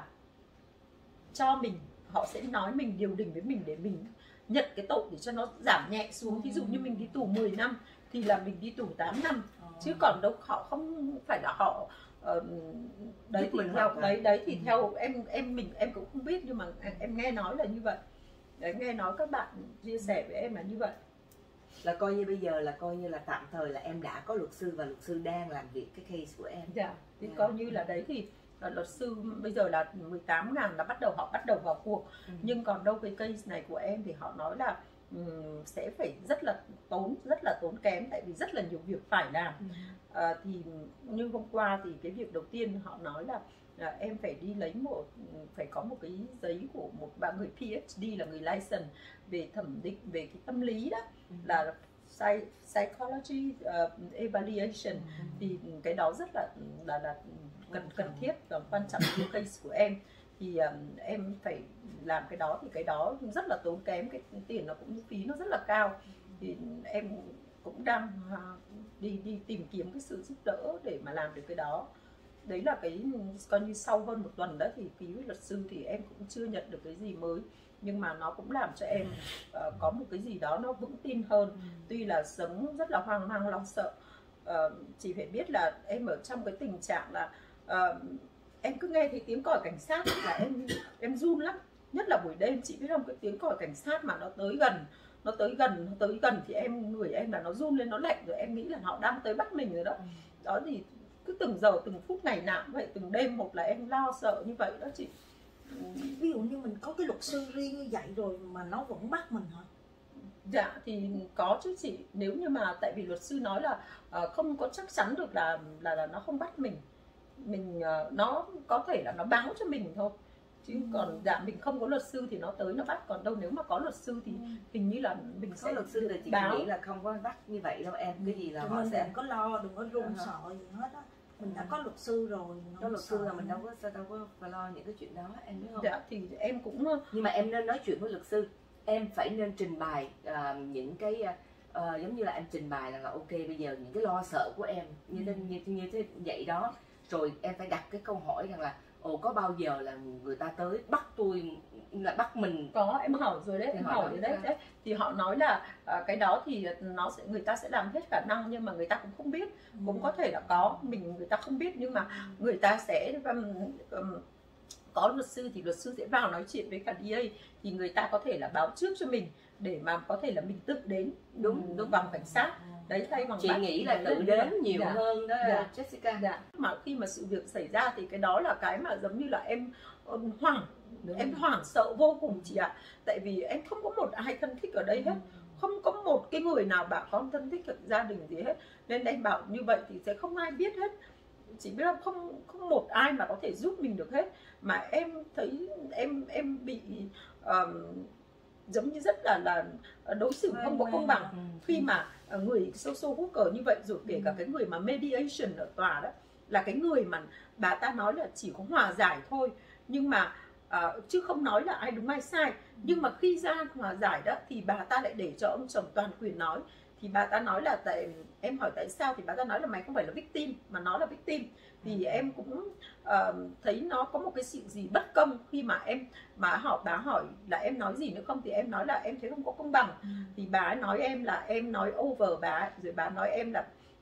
cho mình, họ sẽ nói mình, điều đình với mình để mình nhận cái tội để cho nó giảm nhẹ xuống. Ví dụ như mình đi tù mười năm thì là mình đi tù tám năm, chứ còn đâu họ không phải là họ uh, đấy thì theo đấy đấy thì ừ. theo em em mình em cũng không biết, nhưng mà em nghe nói là như vậy đấy, nghe nói các bạn chia sẻ với em là như vậy. Là coi như bây giờ là coi như là tạm thời là em đã có luật sư và luật sư đang làm việc cái case của em. Dạ, thì yeah. coi như là đấy thì uh, luật sư bây giờ là mười tám ngàn là bắt đầu họ bắt đầu vào cuộc. ừ. Nhưng còn đâu cái case này của em thì họ nói là um, sẽ phải rất là tốn rất là tốn kém, tại vì rất là nhiều việc phải làm. ừ. uh, thì như hôm qua thì cái việc đầu tiên họ nói là là em phải đi lấy một, phải có một cái giấy của một bạn người PhD là người license về thẩm định về cái tâm lý đó, ừ. là psychology uh, evaluation. ừ. Thì cái đó rất là là là cần cần thiết và quan trọng như case của em, thì um, em phải làm cái đó, thì cái đó rất là tốn kém, cái tiền nó cũng phí nó rất là cao. Thì em cũng đang uh, đi đi tìm kiếm cái sự giúp đỡ để mà làm được cái đó. Đấy là cái coi như sau hơn một tuần đó thì ký với luật sư thì em cũng chưa nhận được cái gì mới, nhưng mà nó cũng làm cho em uh, có một cái gì đó nó vững tin hơn. ừ. Tuy là sống rất là hoang mang lo sợ, uh, chị phải biết là em ở trong cái tình trạng là uh, em cứ nghe thấy tiếng còi cảnh sát là em em run lắm, nhất là buổi đêm. Chị biết không, cái tiếng còi cảnh sát mà nó tới gần nó tới gần nó tới gần thì em người em là nó run lên, nó lạnh rồi, em nghĩ là họ đang tới bắt mình rồi đó. ừ. Đó thì cứ từng giờ từng phút ngày nào vậy, từng đêm một là em lo sợ như vậy đó chị. Ví dụ như mình có cái luật sư riêng như vậy rồi mà nó vẫn bắt mình hả? Dạ thì có chứ chị, nếu như mà tại vì luật sư nói là uh, không có chắc chắn được là là là nó không bắt mình, mình uh, nó có thể là nó báo cho mình thôi, chứ ừ. còn dạ mình không có luật sư thì nó tới nó bắt, còn đâu nếu mà có luật sư thì ừ. hình như là mình có sẽ luật sư thì chị báo. nghĩ là không có bắt như vậy đâu em, cái gì là Tụi họ mình sẽ đừng có lo, đừng có run uh-huh. sợ gì hết á. Mình đã có luật sư rồi, có luật sư là mình đâu có đâu có phải lo những cái chuyện đó, em biết không? Dạ thì em cũng, nhưng mà em nên nói chuyện với luật sư, em phải nên trình bày uh, những cái uh, giống như là em trình bày là, là ok bây giờ những cái lo sợ của em như thế, như, như thế vậy đó, rồi em phải đặt cái câu hỏi rằng là ồ có bao giờ là người ta tới bắt tôi, là bắt mình. Có, em hỏi rồi đấy, em hỏi rồi đấy, đấy thì họ nói là uh, cái đó thì nó sẽ người ta sẽ làm hết khả năng, nhưng mà người ta cũng không biết, ừ. cũng có thể là có mình người ta không biết, nhưng mà người ta sẽ um, um, có luật sư thì luật sư sẽ vào nói chuyện với cả đê a, thì người ta có thể là báo trước cho mình để mà có thể là mình tự đến đúng đúng bằng cảnh sát đấy, thay bằng chị nghĩ là tự đến nhiều dạ. hơn đó dạ. Jessica. Dạ. Mà khi mà sự việc xảy ra thì cái đó là cái mà giống như là em hoảng đúng. Em hoảng sợ vô cùng chị ạ, tại vì em không có một ai thân thích ở đây hết, không có một cái người nào bà con thân thích ở gia đình gì hết, nên em bảo như vậy thì sẽ không ai biết hết. Chị biết không, không không một ai mà có thể giúp mình được hết, mà em thấy em em bị um, giống như rất là là đối xử không có công bằng khi mà người social worker như vậy, rồi kể cả cái người mà mediation ở tòa đó là cái người mà bà ta nói là chỉ có hòa giải thôi, nhưng mà uh, chứ không nói là ai đúng ai sai, nhưng mà khi ra hòa giải đó thì bà ta lại để cho ông chồng toàn quyền nói. Thì bà ta nói là tại em hỏi tại sao thì bà ta nói là mày không phải là victim mà nó là victim. Thì em cũng uh, thấy nó có một cái sự gì bất công khi mà em mà họ bà hỏi là em nói gì nữa không, thì em nói là em thấy không có công bằng. ừ. Thì bà ấy nói em là em nói over bà ấy, rồi bà nói em là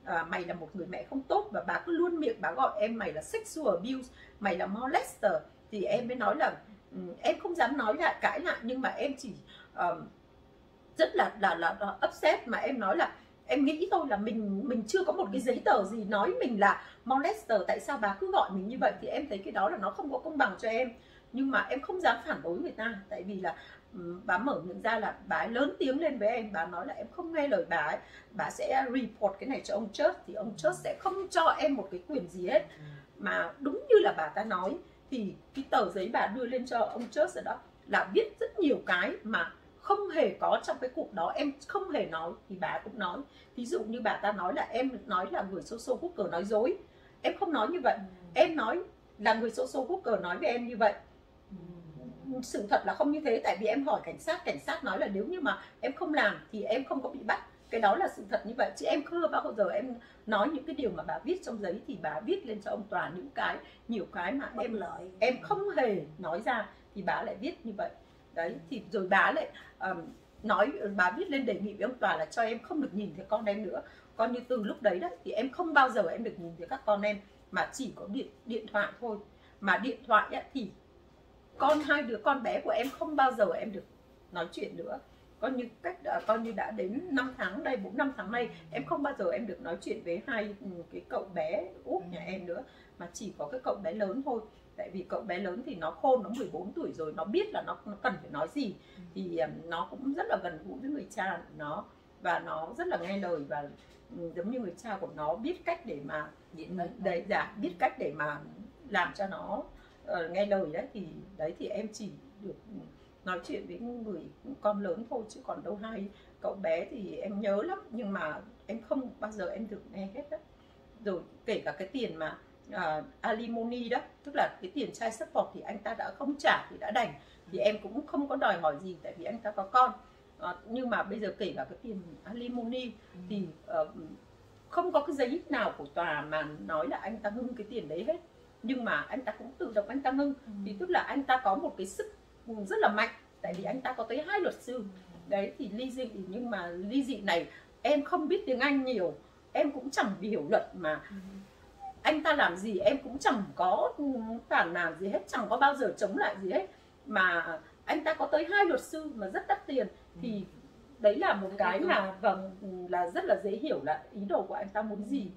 à, mày là một người mẹ không tốt, và bà cứ luôn miệng bà gọi em mày là sexual abuse, mày là molester, thì em mới nói là um, em không dám nói lại cãi lại, nhưng mà em chỉ um, rất là là là, là upset, mà em nói là em nghĩ thôi là mình mình chưa có một cái giấy tờ gì nói mình là molester, tại sao bà cứ gọi mình như vậy, thì em thấy cái đó là nó không có công bằng cho em. Nhưng mà em không dám phản đối người ta, tại vì là um, bà mở miệng ra là bà ấy lớn tiếng lên với em, bà nói là em không nghe lời bà ấy, bà sẽ report cái này cho ông Church, thì ông Church sẽ không cho em một cái quyền gì hết. Mà đúng như là bà ta nói, thì cái tờ giấy bà đưa lên cho ông Church ở đó là viết rất nhiều cái mà không hề có trong cái cuộc đó, em không hề nói thì bà cũng nói. Ví dụ như bà ta nói là em nói là người social worker nói dối, em không nói như vậy, em nói là người social worker nói với em như vậy. Sự thật là không như thế, tại vì em hỏi cảnh sát, cảnh sát nói là nếu như mà em không làm thì em không có bị bắt, cái đó là sự thật như vậy. Chứ em không bao giờ em nói những cái điều mà bà viết trong giấy, thì bà viết lên cho ông tòa những cái nhiều cái mà em lợi em không hề nói ra, thì bà lại viết như vậy đấy. Thì rồi bà lại um, nói, bà viết lên đề nghị với ông tòa là cho em không được nhìn thấy con em nữa, coi như từ lúc đấy đấy thì em không bao giờ em được nhìn thấy các con em, mà chỉ có điện điện thoại thôi. Mà điện thoại ấy, thì con hai đứa con bé của em không bao giờ em được nói chuyện nữa, coi như cách coi như đã đến năm tháng đây, bốn năm tháng nay em không bao giờ em được nói chuyện với hai cái cậu bé út nhà em nữa, mà chỉ có cái cậu bé lớn thôi. Tại vì cậu bé lớn thì nó khôn, nó mười bốn tuổi rồi, nó biết là nó, nó cần phải nói gì, thì nó cũng rất là gần gũi với người cha của nó, và nó rất là nghe lời, và giống như người cha của nó biết cách để mà đấy, dạ, biết cách để mà làm cho nó uh, nghe lời đấy. Thì đấy thì em chỉ được nói chuyện với người con lớn thôi, chứ còn đâu hai cậu bé thì em nhớ lắm, nhưng mà em không bao giờ em được nghe hết đó. Rồi kể cả cái tiền mà uh, alimony đó, tức là cái tiền child support thì anh ta đã không trả thì đã đành, thì em cũng không có đòi hỏi gì, tại vì anh ta có con. Uh, nhưng mà bây giờ kể cả cái tiền alimony ừ. thì uh, không có cái giấy nào của tòa mà nói là anh ta ngưng cái tiền đấy hết, nhưng mà anh ta cũng tự động anh ta ngưng. ừ. Thì tức là anh ta có một cái sức rất là mạnh, tại vì anh ta có tới hai luật sư đấy. Thì ly dị, nhưng mà ly dị này em không biết tiếng Anh nhiều, em cũng chẳng hiểu luật, mà ừ. anh ta làm gì em cũng chẳng có phản nàn gì hết, chẳng có bao giờ chống lại gì hết, mà anh ta có tới hai luật sư mà rất đắt tiền. ừ. Thì đấy là một cái mà vâng là rất là dễ hiểu là ý đồ của anh ta muốn gì.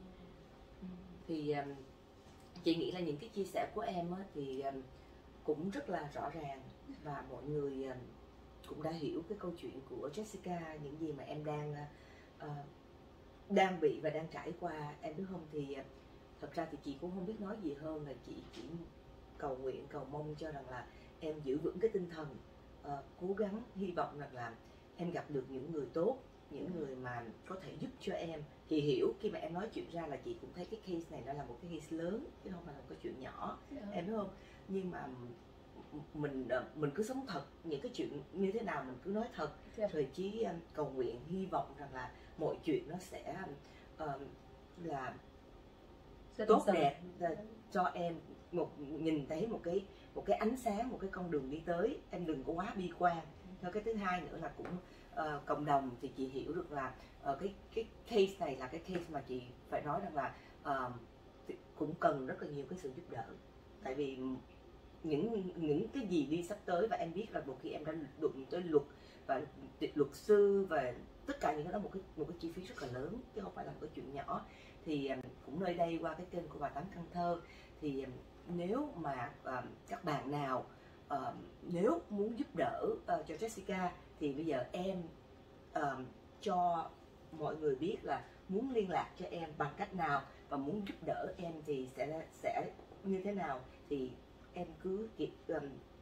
Thì um, chị nghĩ là những cái chia sẻ của em á, thì um, cũng rất là rõ ràng, và mọi người um, cũng đã hiểu cái câu chuyện của Jessica, những gì mà em đang uh, đang bị và đang trải qua, em biết không. Thì uh, thật ra thì chị cũng không biết nói gì hơn là chị chỉ cầu nguyện, cầu mong cho rằng là em giữ vững cái tinh thần, uh, cố gắng, hy vọng rằng là em gặp được những người tốt, những người mà có thể giúp cho em. Chị hiểu khi mà em nói chuyện ra là chị cũng thấy cái case này nó là một cái case lớn, chứ không phải là một cái chuyện nhỏ, yeah. em biết không. Nhưng mà mình mình cứ sống thật, những cái chuyện như thế nào mình cứ nói thật, yeah. Rồi chỉ cầu nguyện, hy vọng rằng là mọi chuyện nó sẽ uh, là rất tốt đẹp cho em, một nhìn thấy một cái một cái ánh sáng, một cái con đường đi tới. Em đừng có quá bi quan. Theo cái thứ hai nữa là cũng uh, cộng đồng thì chị hiểu được là uh, cái cái case này là cái case mà chị phải nói rằng là uh, cũng cần rất là nhiều cái sự giúp đỡ. Tại vì những những cái gì đi sắp tới, và em biết là một khi em đã đụng tới luật và luật sư và tất cả những cái đó, một cái một cái chi phí rất là lớn, chứ không phải là một cái chuyện nhỏ. Thì um, cũng nơi đây qua cái kênh của bà Tám Căn Thơ, thì um, nếu mà um, các bạn nào uh, nếu muốn giúp đỡ uh, cho Jessica, thì bây giờ em uh, cho mọi người biết là muốn liên lạc cho em bằng cách nào, và muốn giúp đỡ em thì sẽ sẽ như thế nào. Thì em cứ kịp um,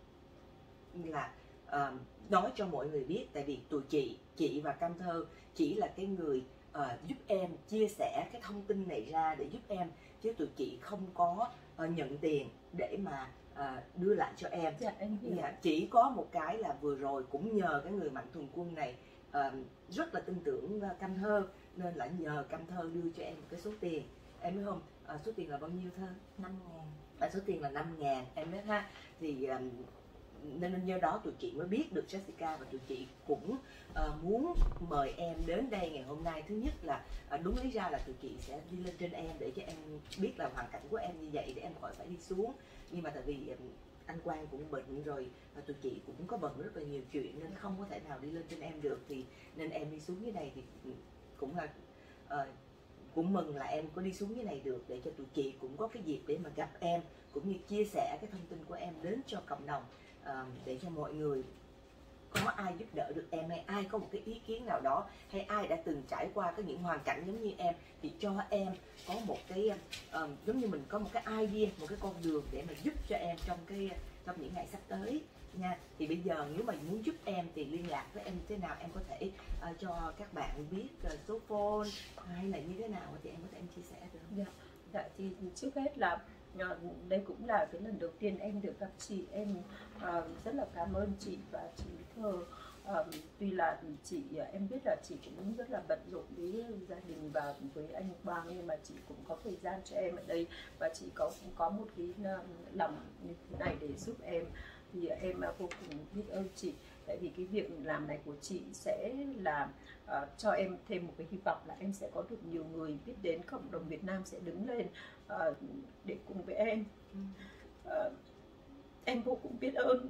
là um, nói cho mọi người biết. Tại vì tụi chị chị và Căn Thơ chỉ là cái người uh, giúp em chia sẻ cái thông tin này ra để giúp em, chứ tụi chị không có uh, nhận tiền để mà uh, đưa lại cho em. Dạ, em hiểu. Dạ, chỉ có một cái là vừa rồi cũng nhờ cái người Mạnh Thường Quân này uh, rất là tin tưởng uh, Căn Thơ, nên là nhờ Căn Thơ đưa cho em một cái số tiền. Em biết không, uh, số tiền là bao nhiêu Thơ? năm ngàn. À, số tiền là năm ngàn, em biết ha. Thì um, nên do đó tụi chị mới biết được Jessica, và tụi chị cũng uh, muốn mời em đến đây ngày hôm nay. Thứ nhất là uh, đúng lý ra là tụi chị sẽ đi lên trên em để cho em biết là hoàn cảnh của em như vậy để em khỏi phải đi xuống, nhưng mà tại vì um, anh Quang cũng bệnh rồi và tụi chị cũng có bận rất là nhiều chuyện nên không có thể nào đi lên trên em được, thì nên em đi xuống dưới này thì cũng là uh, cũng mừng là em có đi xuống dưới này được để cho tụi chị cũng có cái dịp để mà gặp em, cũng như chia sẻ cái thông tin của em đến cho cộng đồng, uh, để cho mọi người có ai giúp đỡ được em, hay ai có một cái ý kiến nào đó, hay ai đã từng trải qua cái những hoàn cảnh giống như em thì cho em có một cái uh, giống như mình có một cái idea, một cái con đường để mà giúp cho em trong cái trong những ngày sắp tới nha. Thì bây giờ nếu mà muốn giúp em thì liên lạc với em thế nào, em có thể uh, cho các bạn biết uh, số phone hay là như thế nào thì em có thể em chia sẻ được không? Dạ, dạ thì trước hết là đây cũng là cái lần đầu tiên em được gặp chị, em uh, rất là cảm ơn chị và chị Thơ. Uh, tuy là chị em biết là chị cũng rất là bận rộn với gia đình và với anh Quang, nhưng mà chị cũng có thời gian cho em ở đây, và chị có cũng có một cái lòng như thế này để giúp em, thì em vô cùng biết ơn chị. Tại vì cái việc làm này của chị sẽ là uh, cho em thêm một cái hy vọng là em sẽ có được nhiều người biết đến, cộng đồng Việt Nam sẽ đứng lên uh, để cùng với em. Uh, em vô cùng biết ơn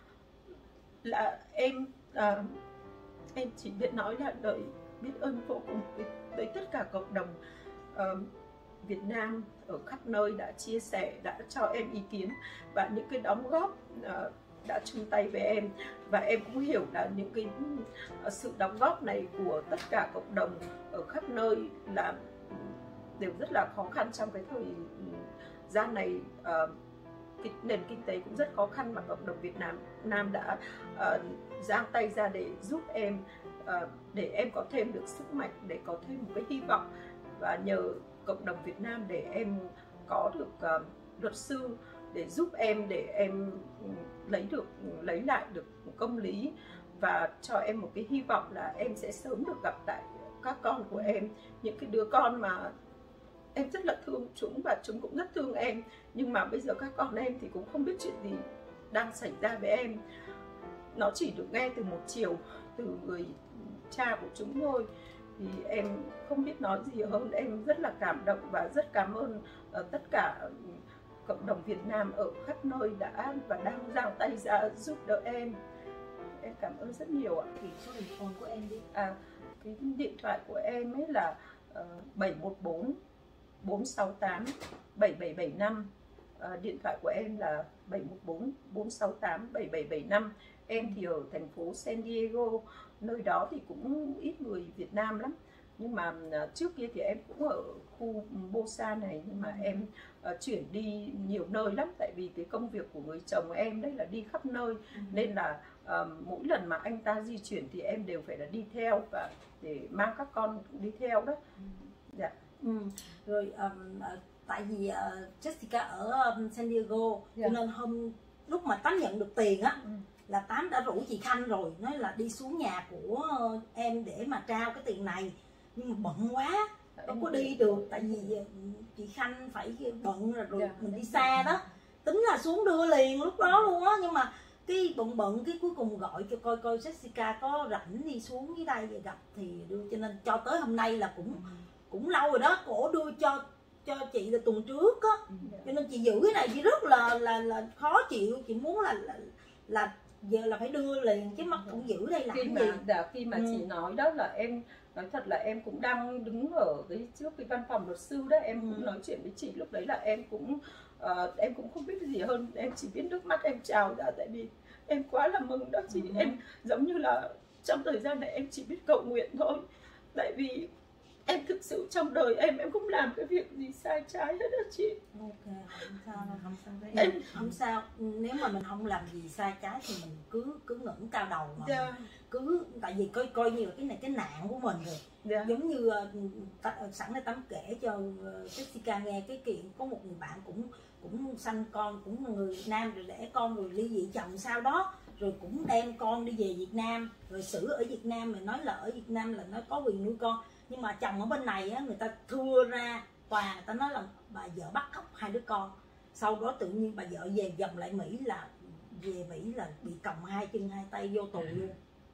là em uh, em chỉ biết nói là lời biết ơn vô cùng với, với tất cả cộng đồng uh, Việt Nam ở khắp nơi đã chia sẻ, đã cho em ý kiến và những cái đóng góp uh, đã chung tay với em. Và em cũng hiểu là những cái uh, sự đóng góp này của tất cả cộng đồng ở khắp nơi là đều rất là khó khăn trong cái thời gian này. Uh, cái nền kinh tế cũng rất khó khăn mà cộng đồng Việt Nam Nam đã uh, giang tay ra để giúp em, uh, để em có thêm được sức mạnh, để có thêm một cái hy vọng. Và nhờ cộng đồng Việt Nam để em có được uh, luật sư để giúp em, để em lấy được lấy lại được công lý và cho em một cái hy vọng là em sẽ sớm được gặp lại các con của em, những cái đứa con mà em rất là thương chúng và chúng cũng rất thương em, nhưng mà bây giờ các con em thì cũng không biết chuyện gì đang xảy ra với em. Nó chỉ được nghe từ một chiều từ người cha của chúng thôi, thì em không biết nói gì hơn. Em rất là cảm động và rất cảm ơn uh, tất cả cộng đồng Việt Nam ở khắp nơi đã và đang giang tay ra giúp đỡ em. Em cảm ơn rất nhiều ạ. Thì số điện thoại của em đi. À, cái điện thoại của em ấy là uh, bảy một bốn bốn sáu tám bảy bảy bảy năm. Uh, điện thoại của em là bảy một bốn bốn sáu tám bảy bảy bảy năm. Em thì ở thành phố San Diego, nơi đó thì cũng ít người Việt Nam lắm. Nhưng mà uh, trước kia thì em cũng ở khu Bosa này, nhưng mà em uh, chuyển đi nhiều nơi lắm. Tại vì cái công việc của người chồng em đấy là đi khắp nơi, ừ. Nên là uh, mỗi lần mà anh ta di chuyển thì em đều phải là đi theo và để mang các con đi theo đó. Ừ. Dạ. Ừ. Rồi um, tại vì uh, Jessica ở um, San Diego, dạ. Cho nên hôm lúc mà Tám nhận được tiền á, ừ. là Tám đã rủ chị Khanh rồi, nói là đi xuống nhà của em để mà trao cái tiền này, nhưng mà bận quá không có đi được, tại vì chị Khanh phải bận rồi, rồi dạ. mình đi xa đó, tính là xuống đưa liền lúc đó luôn á, nhưng mà cái bận bận cái cuối cùng gọi cho coi coi Jessica có rảnh đi xuống dưới đây và gặp thì đưa, cho nên cho tới hôm nay là cũng cũng lâu rồi đó, cổ đưa cho cho chị là tuần trước á, cho nên chị giữ cái này chị rất là là là khó chịu, chị muốn là là, là giờ là phải đưa liền chứ mà cũng giữ đây làm khi gì. mà đã khi mà ừ. chị nói đó là em nói thật là em cũng đang đứng ở cái trước cái văn phòng luật sư đó, em cũng ừ. nói chuyện với chị, lúc đấy là em cũng uh, em cũng không biết gì hơn, em chỉ biết nước mắt em trào ra, tại vì em quá là mừng đó chị. ừ. Em giống như là trong thời gian này em chỉ biết cầu nguyện thôi, tại vì em thực sự trong đời em em không làm cái việc gì sai trái hết đó chị. Ok, không sao đâu, không sao đấy. Em... không sao, nếu mà mình không làm gì sai trái thì mình cứ cứ ngẩng cao đầu mà. Yeah. Cứ tại vì coi coi như là cái này cái nạn của mình rồi. Yeah. Giống như uh, sẵn đây Tám kể cho uh, Jessica nghe cái chuyện có một người bạn cũng cũng sanh con, cũng là người Việt Nam rồi đẻ con rồi ly dị chồng sau đó, rồi cũng đem con đi về Việt Nam rồi xử ở Việt Nam, rồi nói là ở Việt Nam là nó có quyền nuôi con, nhưng mà chồng ở bên này á, người ta thưa ra tòa, người ta nói là bà vợ bắt cóc hai đứa con, sau đó tự nhiên bà vợ về vòng lại Mỹ là về Mỹ là bị còng hai chân hai tay vô tù luôn.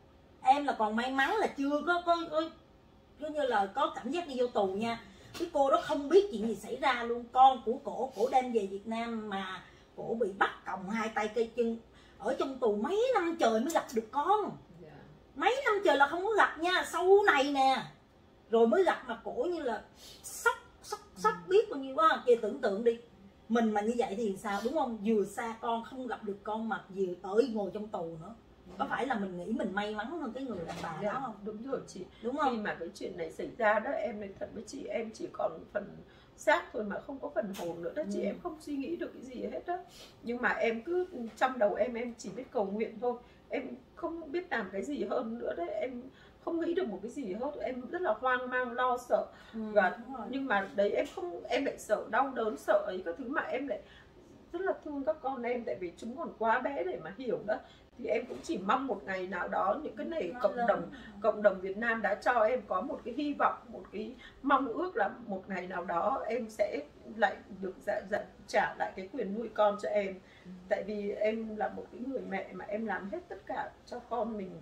Em là còn may mắn là chưa có có có, có như là có cảm giác đi vô tù nha. Cái cô đó không biết chuyện gì xảy ra luôn. Con của cổ, cổ đem về Việt Nam mà cổ bị bắt còng hai tay cây chân, ở trong tù mấy năm trời mới gặp được con. Mấy năm trời là không có gặp nha, sau này nè rồi mới gặp, mà cổ như là sốc sốc sốc biết bao nhiêu quá. Kìa tưởng tượng đi, mình mà như vậy thì sao, đúng không? Vừa xa con, không gặp được con mà vừa ở ngồi trong tù nữa. Có phải là mình nghĩ mình may mắn hơn cái người đàn bà dạ, đó không? đúng rồi chị. Đúng không? Khi mà cái chuyện này xảy ra đó, em nói thật với chị, em chỉ còn phần xác thôi mà không có phần hồn nữa đó chị. Ừ. Em không suy nghĩ được cái gì hết đó. Nhưng mà em cứ trong đầu em em chỉ biết cầu nguyện thôi, em không biết làm cái gì hơn nữa đấy. Em không nghĩ được một cái gì hết, em rất là hoang mang lo sợ. Ừ, và nhưng mà đấy em không, em lại sợ đau đớn, sợ ấy các thứ, mà em lại rất là thương các con em, tại vì chúng còn quá bé để mà hiểu đó. Thì em cũng chỉ mong một ngày nào đó những cái này cộng đồng cộng đồng Việt Nam đã cho em có một cái hy vọng, một cái mong ước là một ngày nào đó em sẽ lại được dạ, dạ, trả lại cái quyền nuôi con cho em. Ừ. Tại vì em là một cái người mẹ mà em làm hết tất cả cho con mình,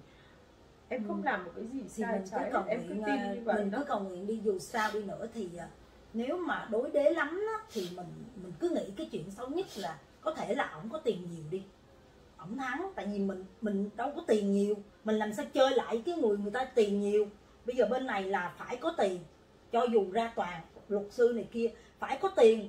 em không ừ. làm một cái gì sai trái, em cứ tin như vậy. Mình cứ cầu nguyện đi, dù sao đi nữa thì nếu mà đối đế lắm đó, thì mình mình cứ nghĩ cái chuyện xấu nhất là có thể là ổng có tiền nhiều đi, ổng thắng. Tại vì mình mình đâu có tiền nhiều, mình làm sao chơi lại cái người người ta tiền nhiều. Bây giờ bên này là phải có tiền, cho dù ra tòa luật sư này kia phải có tiền,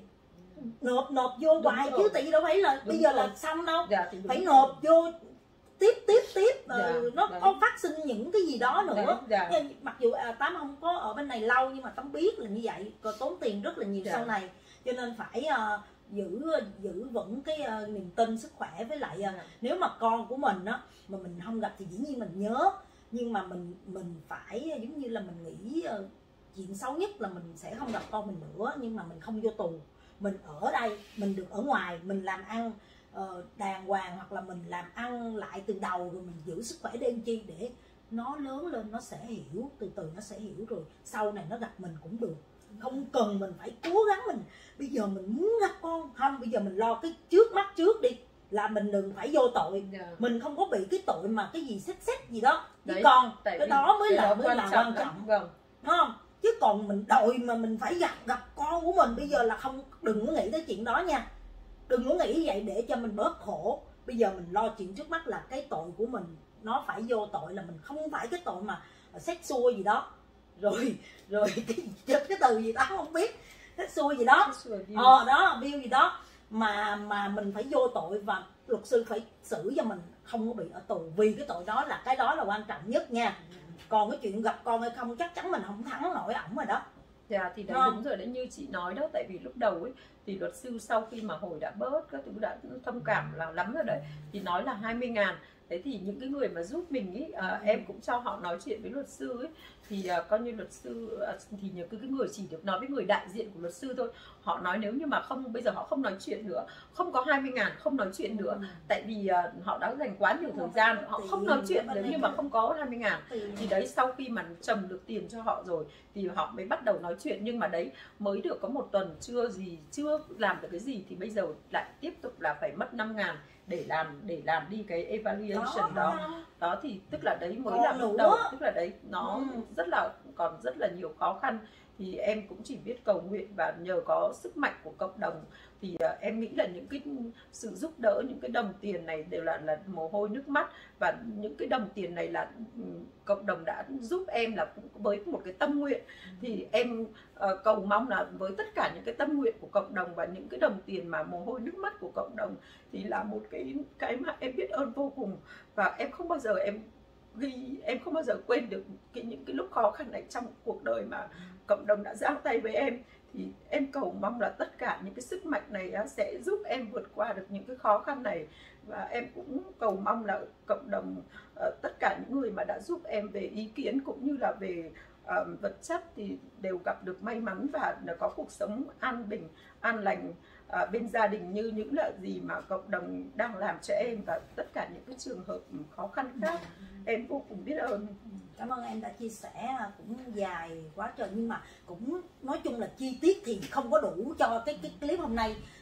nộp nộp vô hoài chứ, tại vì đâu phải là đúng bây giờ rồi. Là xong đâu. Dạ, phải nộp rồi. Vô tiếp tiếp tiếp dạ, nó dạ. Có phát sinh những cái gì đó nữa. Dạ, dạ. Mặc dù à, Tám không có ở bên này lâu, nhưng mà Tám biết là như vậy, còn tốn tiền rất là nhiều dạ. Sau này, cho nên phải uh, giữ giữ vững cái uh, niềm tin, sức khỏe. Với lại uh, dạ. Nếu mà con của mình á mà mình không gặp thì dĩ nhiên mình nhớ, nhưng mà mình mình phải giống như là mình nghĩ uh, chuyện xấu nhất là mình sẽ không gặp con mình nữa, nhưng mà mình không vô tù, mình ở đây, mình được ở ngoài, mình làm ăn uh, đàng hoàng, hoặc là mình làm ăn lại từ đầu, rồi mình giữ sức khỏe để chi, để nó lớn lên nó sẽ hiểu, từ từ nó sẽ hiểu, rồi sau này nó gặp mình cũng được. Không cần mình phải cố gắng mình bây giờ mình muốn gặp con, không, bây giờ mình lo cái trước mắt trước đi, là mình đừng phải vô tội. Yeah. Mình không có bị cái tội mà cái gì xét xét gì đó. Chứ đấy, còn cái đó mới là mới là quan trọng, vâng. Không? Chứ còn mình đòi mà mình phải gặp gặp con của mình bây giờ là không, đừng có nghĩ tới chuyện đó nha. Đừng có nghĩ vậy để cho mình bớt khổ. Bây giờ mình lo chuyện trước mắt là cái tội của mình nó phải vô tội, là mình không phải cái tội mà xét xua gì đó. Rồi rồi cái cái từ gì đó không biết, xét xua gì đó. Ờ đó, view gì đó mà mà mình phải vô tội, và luật sư phải xử cho mình không có bị ở tù vì cái tội đó, là cái đó là quan trọng nhất nha. Còn cái chuyện gặp con hay không chắc chắn mình không thắng nổi ổng rồi đó. Dạ thì đấy không? Đúng rồi đấy, như chị nói đó, tại vì lúc đầu ấy thì luật sư sau khi mà hồi đã bớt các thứ, đã thông cảm là lắm rồi đấy, thì nói là hai mươi ngàn. Thế thì những cái người mà giúp mình ý, à, ừ. em cũng cho họ nói chuyện với luật sư ấy, thì à, coi như luật sư à, thì những cái người chỉ được nói với người đại diện của luật sư thôi. Họ nói nếu như mà không, bây giờ họ không nói chuyện nữa, không có hai mươi ngàn, không nói chuyện nữa, ừ. tại vì à, họ đã dành quá nhiều thời gian, họ không nói chuyện nếu như mà không có hai mươi ngàn. Thì đấy, sau khi mà trồng được tiền cho họ rồi thì họ mới bắt đầu nói chuyện, nhưng mà đấy mới được có một tuần, chưa gì chưa làm được cái gì thì bây giờ lại tiếp tục là phải mất năm ngàn để làm để làm đi cái evaluation đó. Đó, đó thì tức là đấy mới là lúc đầu, tức là đấy nó ừ. rất là còn rất là nhiều khó khăn. Thì em cũng chỉ biết cầu nguyện và nhờ có sức mạnh của cộng đồng. Thì uh, em nghĩ là những cái sự giúp đỡ, những cái đồng tiền này đều là là mồ hôi nước mắt, và những cái đồng tiền này là um, cộng đồng đã giúp em là với một cái tâm nguyện. Thì em uh, cầu mong là với tất cả những cái tâm nguyện của cộng đồng và những cái đồng tiền mà mồ hôi nước mắt của cộng đồng thì là một cái cái mà em biết ơn vô cùng. Và em không bao giờ em ghi, em không bao giờ quên được cái, những cái lúc khó khăn này trong cuộc đời mà cộng đồng đã giao tay với em. Thì em cầu mong là tất cả những cái sức mạnh này sẽ giúp em vượt qua được những cái khó khăn này. Và em cũng cầu mong là cộng đồng, uh, tất cả những người mà đã giúp em về ý kiến cũng như là về uh, vật chất thì đều gặp được may mắn và có cuộc sống an bình, an lành uh, bên gia đình như những là gì mà cộng đồng đang làm cho em, và tất cả những cái trường hợp khó khăn khác. Em vô cùng biết ơn. Cảm ơn em đã chia sẻ cũng dài quá trời, nhưng mà cũng nói chung là chi tiết thì không có đủ cho cái, cái clip hôm nay.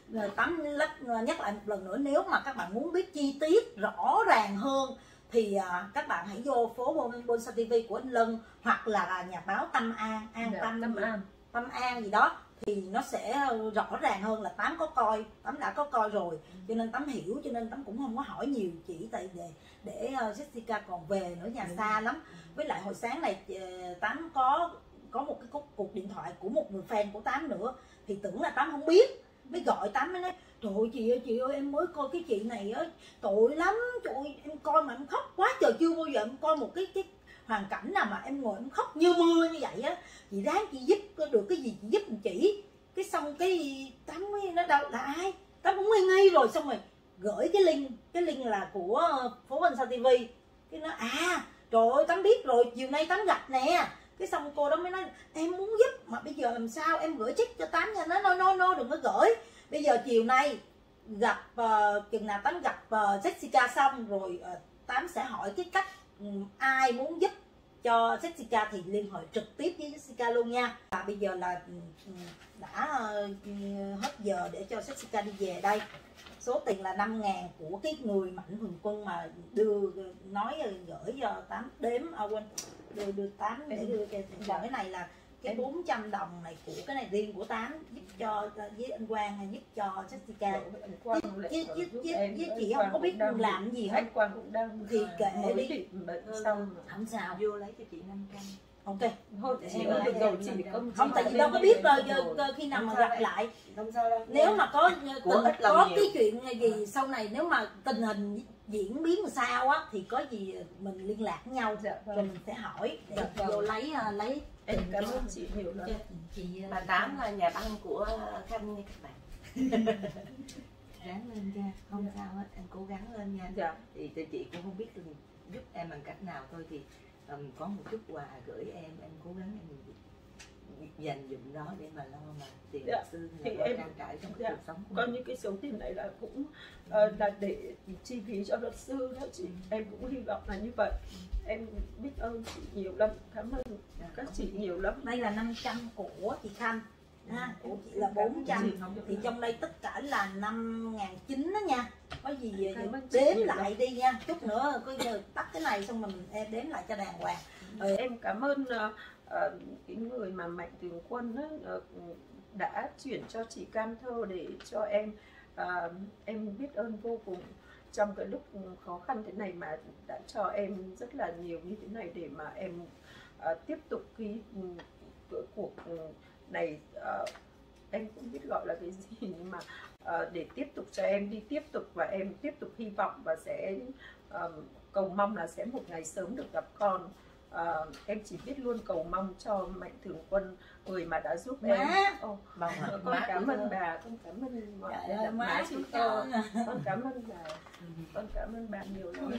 Tám nhắc lại một lần nữa, nếu mà các bạn muốn biết chi tiết rõ ràng hơn thì các bạn hãy vô phố Bonsai ti vi của anh Lân, hoặc là nhà báo Tâm An, An Dạ, Tâm, Tâm An. Tâm An gì đó, thì nó sẽ rõ ràng hơn. Là Tám có coi, Tám đã có coi rồi, cho nên Tám hiểu, cho nên Tám cũng không có hỏi nhiều, chỉ tại để để Jessica còn về nữa, nhà xa lắm. Với lại hồi sáng này Tám có có một cái cuộc, cuộc điện thoại của một người fan của Tám nữa, thì tưởng là Tám không biết, mới gọi Tám mới nói trời ơi chị ơi, chị ơi em mới coi cái chị này á tội lắm, trời ơi em coi mà em khóc quá trời, chưa bao giờ em coi một cái cái hoàn cảnh nào mà em ngồi em khóc như mưa như vậy á, chị ráng chị giúp được cái gì chị giúp chị. Cái xong cái Tám mới nói đâu là ai, Tám cũng nghi nghi rồi, xong rồi gửi cái link, cái link là của phố Bonsai ti vi, cái nó à trời ơi Tám biết rồi, chiều nay Tám gặp nè. Cái xong cô đó mới nói em muốn giúp mà bây giờ làm sao, em gửi check cho Tám nha. Nó no no no đừng có gửi, bây giờ chiều nay gặp uh, chừng nào Tám gặp uh, Jessica xong rồi uh, Tám sẽ hỏi cái cách um, ai muốn giúp cho Jessica thì liên hệ trực tiếp với Jessica luôn nha. Và bây giờ là um, đã uh, hết giờ để cho Jessica đi về đây. Số tiền là năm ngàn của cái người Mạnh Thường Quân mà đưa nói gửi cho Tám đếm, à quên, đưa, đưa Tám để đưa cho cái này là cái bốn trăm đồng này của cái này riêng của Tám giúp cho với anh Quang hay giúp cho Jessica. Với, với, với, với, với chị không có biết làm gì hết. Anh Quang cũng đang thì kệ đi, xong không sao, vô lấy cho chị năm trăm. Ok. Thôi chị ơi, được rồi chị không. Không, tại vì đâu có biết rồi khi nào mà gặp lại. Không sao đâu. Nếu mà có Của ít có nhiều. cái chuyện gì sau này, nếu mà tình hình diễn biến làm sao á thì có gì mình liên lạc với nhau, dạ, vâng. rồi mình sẽ hỏi để Dạ, vâng. vô lấy lấy. Em cảm ơn chị nhiều lắm. Chị Bà Tám là nhà băng của Khanh nha các bạn. Ráng lên nha, không sao hết, em cố gắng lên nha. Dạ. Thì, thì chị cũng không biết là giúp em bằng cách nào thôi, thì um, có một chút quà gửi em, em cố gắng em dành dụm đó để mà lo mà tiền Dạ. sư Thì là em trang trải trong dạ. cuộc sống của Có mình. những cái số tiền này là cũng uh, là để chi phí cho luật sư đó chị. Em cũng hy vọng là như vậy. Em biết ơn chị nhiều lắm, cảm ơn Dạ, các chị nhiều lắm. đây là năm trăm của chị Khanh ha, của chị là bốn trăm, thì trong đây tất cả là năm ngàn chín đó nha. Có gì đếm lại đi nha, chút nữa có giờ tắt cái này xong mình em đếm lại cho đàng hoàng. Rồi. Em cảm ơn uh, uh, cái người mà Mạnh Thường Quân đó, uh, đã chuyển cho chị Cam Thơ để cho em. Uh, em biết ơn vô cùng trong cái lúc khó khăn thế này, mà đã cho em rất là nhiều như thế này để mà em uh, tiếp tục cái, cái cuộc này. Uh, em cũng biết gọi là cái gì, nhưng mà uh, để tiếp tục cho em đi tiếp tục, và em tiếp tục hy vọng và sẽ uh, cầu mong là sẽ một ngày sớm được gặp con. Uh, em chỉ biết luôn cầu mong cho Mạnh Thường Quân, người mà đã giúp má. em. Oh, Mong hả? con Má cảm của ơn thơ. bà, con cảm ơn mọi Trời ơi, má má chị của Thơ. con. Con cảm ơn bà, con cảm ơn bà nhiều lắm.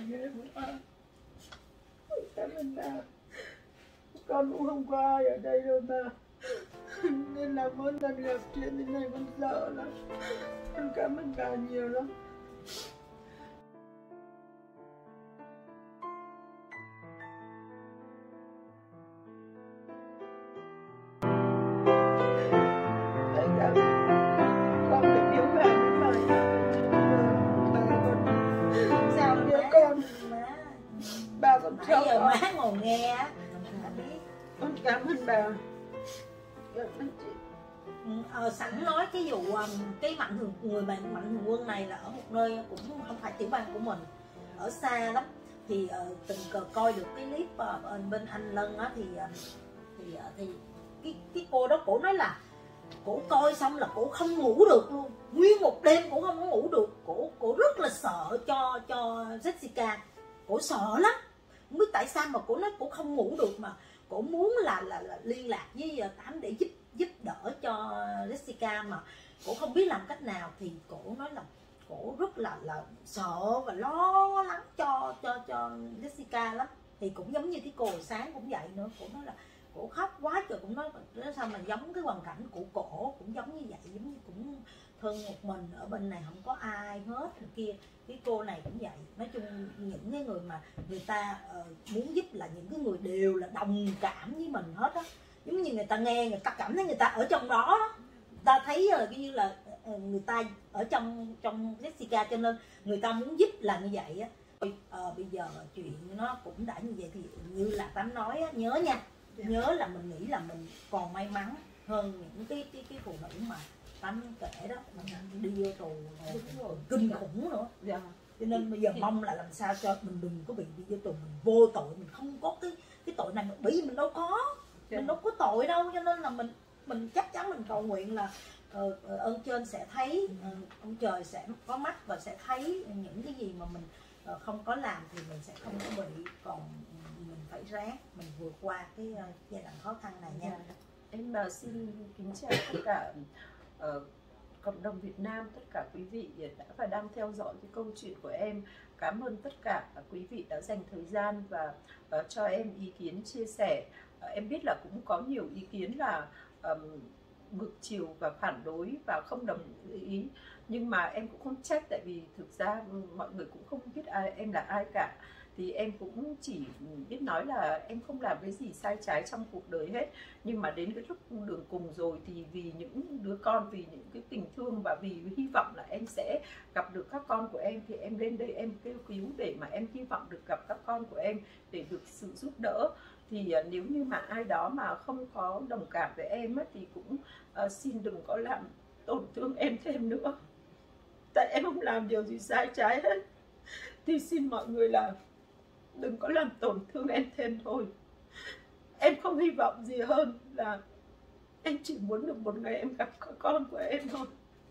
Cảm ơn bà. Con cũng không có ai ở đây đâu bà, nên là mỗi lần gặp chuyện như này con sợ lắm. Con cảm ơn bà nhiều lắm. Con phải biếu bà những bài Không sao đâu má. con. Má. Bà còn Nãy cho giờ con. má ngồi nghe á. Con cảm ơn bà. Cảm ơn chị. Ờ, sẵn nói cái vụ um, cái Mạnh Thường người bạn Mạnh Thường Quân này là ở một nơi cũng không phải tiểu bang của mình, ở xa lắm, thì uh, tình cờ coi được cái clip uh, bên anh Lân á, thì uh, thì uh, thì cái cái cô đó cổ nói là cổ coi xong là cổ không ngủ được luôn, nguyên một đêm cổ không có ngủ được, cổ cổ rất là sợ cho cho Jessica, cổ sợ lắm, không biết tại sao mà cổ nói cổ không ngủ được, mà cổ muốn là là, là liên lạc với Tám để giúp giúp đỡ cho Jessica, mà cổ không biết làm cách nào, thì cổ nói là cổ rất là là sợ và lo lắng cho cho cho Jessica lắm. Thì cũng giống như cái cô hồi sáng cũng vậy nữa, cổ nói là cổ khóc quá trời, cũng nói sao mà giống cái hoàn cảnh của cổ cũng giống như vậy, giống như cũng thân một mình ở bên này không có ai hết kia. Cái cô này cũng vậy, nói chung những cái người mà người ta uh, muốn giúp là những cái người đều là đồng cảm với mình hết á, giống như người ta nghe người ta cảm thấy người ta ở trong đó, đó. Ta thấy là uh, như là người ta ở trong trong Jessica, cho nên người ta muốn giúp là như vậy á. Ờ, bây giờ chuyện nó cũng đã như vậy thì như là Tám nói á, nhớ nha, yeah. nhớ là mình nghĩ là mình còn may mắn hơn những cái cái cái phụ nữ mà Tám kể đó, mình đi vô tù rồi, kinh khủng nữa. Yeah. Cho nên bây giờ mong là làm sao cho mình đừng có bị đi vô tù, mình vô tội, mình không có cái cái tội này, bởi vì mình đâu có, yeah. mình đâu có tội đâu, cho nên là mình mình chắc chắn mình cầu nguyện là uh, ơn trên sẽ thấy, uh, ông trời sẽ có mắt và sẽ thấy những cái gì mà mình uh, không có làm thì mình sẽ không có bị, còn mình phải ráng mình vượt qua cái uh, giai đoạn khó khăn này nha. Yeah. Em uh, xin kính chào tất cả uh, cộng đồng Việt Nam, tất cả quý vị đã và đang theo dõi cái câu chuyện của em. Cảm ơn tất cả quý vị đã dành thời gian và uh, cho em ý kiến chia sẻ. Uh, em biết là cũng có nhiều ý kiến là um, ngược chiều và phản đối và không đồng ý, nhưng mà em cũng không trách, tại vì thực ra mọi người cũng không biết ai em là ai cả. Thì em cũng chỉ biết nói là em không làm cái gì sai trái trong cuộc đời hết, nhưng mà đến cái lúc đường cùng rồi thì vì những đứa con, vì những cái tình thương và vì hy vọng là em sẽ gặp được các con của em, thì em lên đây em kêu cứu để mà em hy vọng được gặp các con của em để được sự giúp đỡ. Thì uh, nếu như mà ai đó mà không có đồng cảm với em ấy, thì cũng uh, xin đừng có làm tổn thương em thêm nữa, tại em không làm điều gì sai trái hết. Thì xin mọi người là đừng có làm tổn thương em thêm thôi. Em không hy vọng gì hơn là em chỉ muốn được một ngày em gặp các con của em thôi.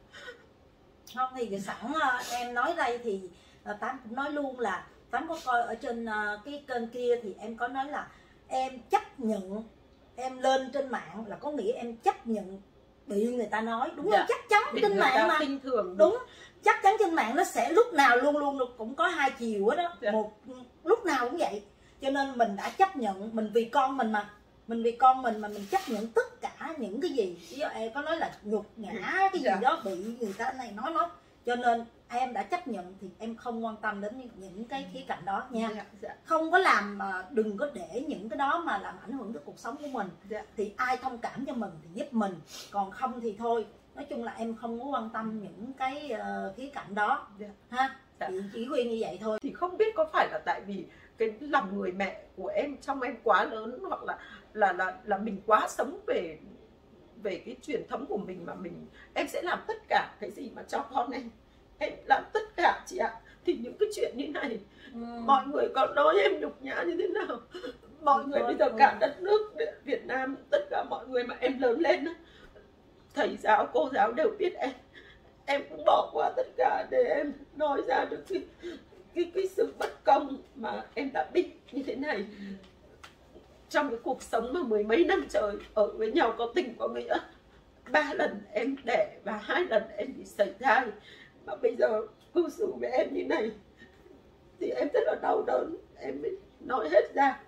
Không thì sẵn em nói đây thì Tám cũng nói luôn là Tám có coi ở trên cái kênh kia thì em có nói là em chấp nhận em lên trên mạng là có nghĩa em chấp nhận bị người ta nói, đúng dạ. không? Chắc chắn bị trên mạng mà thường đúng, chắc chắn trên mạng nó sẽ lúc nào luôn luôn cũng có hai chiều hết đó, dạ. một lúc nào cũng vậy. Cho nên mình đã chấp nhận, mình vì con mình mà mình vì con mình mà mình chấp nhận tất cả những cái gì em có nói là nhục ngã cái gì dạ. đó bị người ta này nói nói cho nên em đã chấp nhận thì em không quan tâm đến những cái khía cạnh đó nha. Dạ, dạ. Không có làm mà đừng có để những cái đó mà làm ảnh hưởng tới cuộc sống của mình. Dạ. Thì ai thông cảm cho mình thì giúp mình, còn không thì thôi. Nói chung là em không có quan tâm những cái uh, khía cạnh đó. Dạ. Ha. Dạ. Thì chỉ khuyên như vậy thôi. Thì không biết có phải là tại vì cái lòng người mẹ của em trong em quá lớn, hoặc là là là là mình quá sống về về cái truyền thống của mình mà mình em sẽ làm tất cả cái gì mà cho con em. Em làm tất cả chị ạ. Thì những cái chuyện như này ừ. mọi người còn nói em nhục nhã như thế nào. Mọi người bây giờ cả đất nước Việt Nam, tất cả mọi người mà em lớn lên, thầy giáo, cô giáo đều biết em. Em cũng bỏ qua tất cả để em nói ra được cái, cái, cái sự bất công mà em đã bị như thế này. Trong cái cuộc sống mà mười mấy năm trời ở với nhau có tình có nghĩa, ba lần em đẻ và hai lần em bị sảy thai, mà bây giờ cư xử với em như này thì em rất là đau đớn, em mới nói hết ra.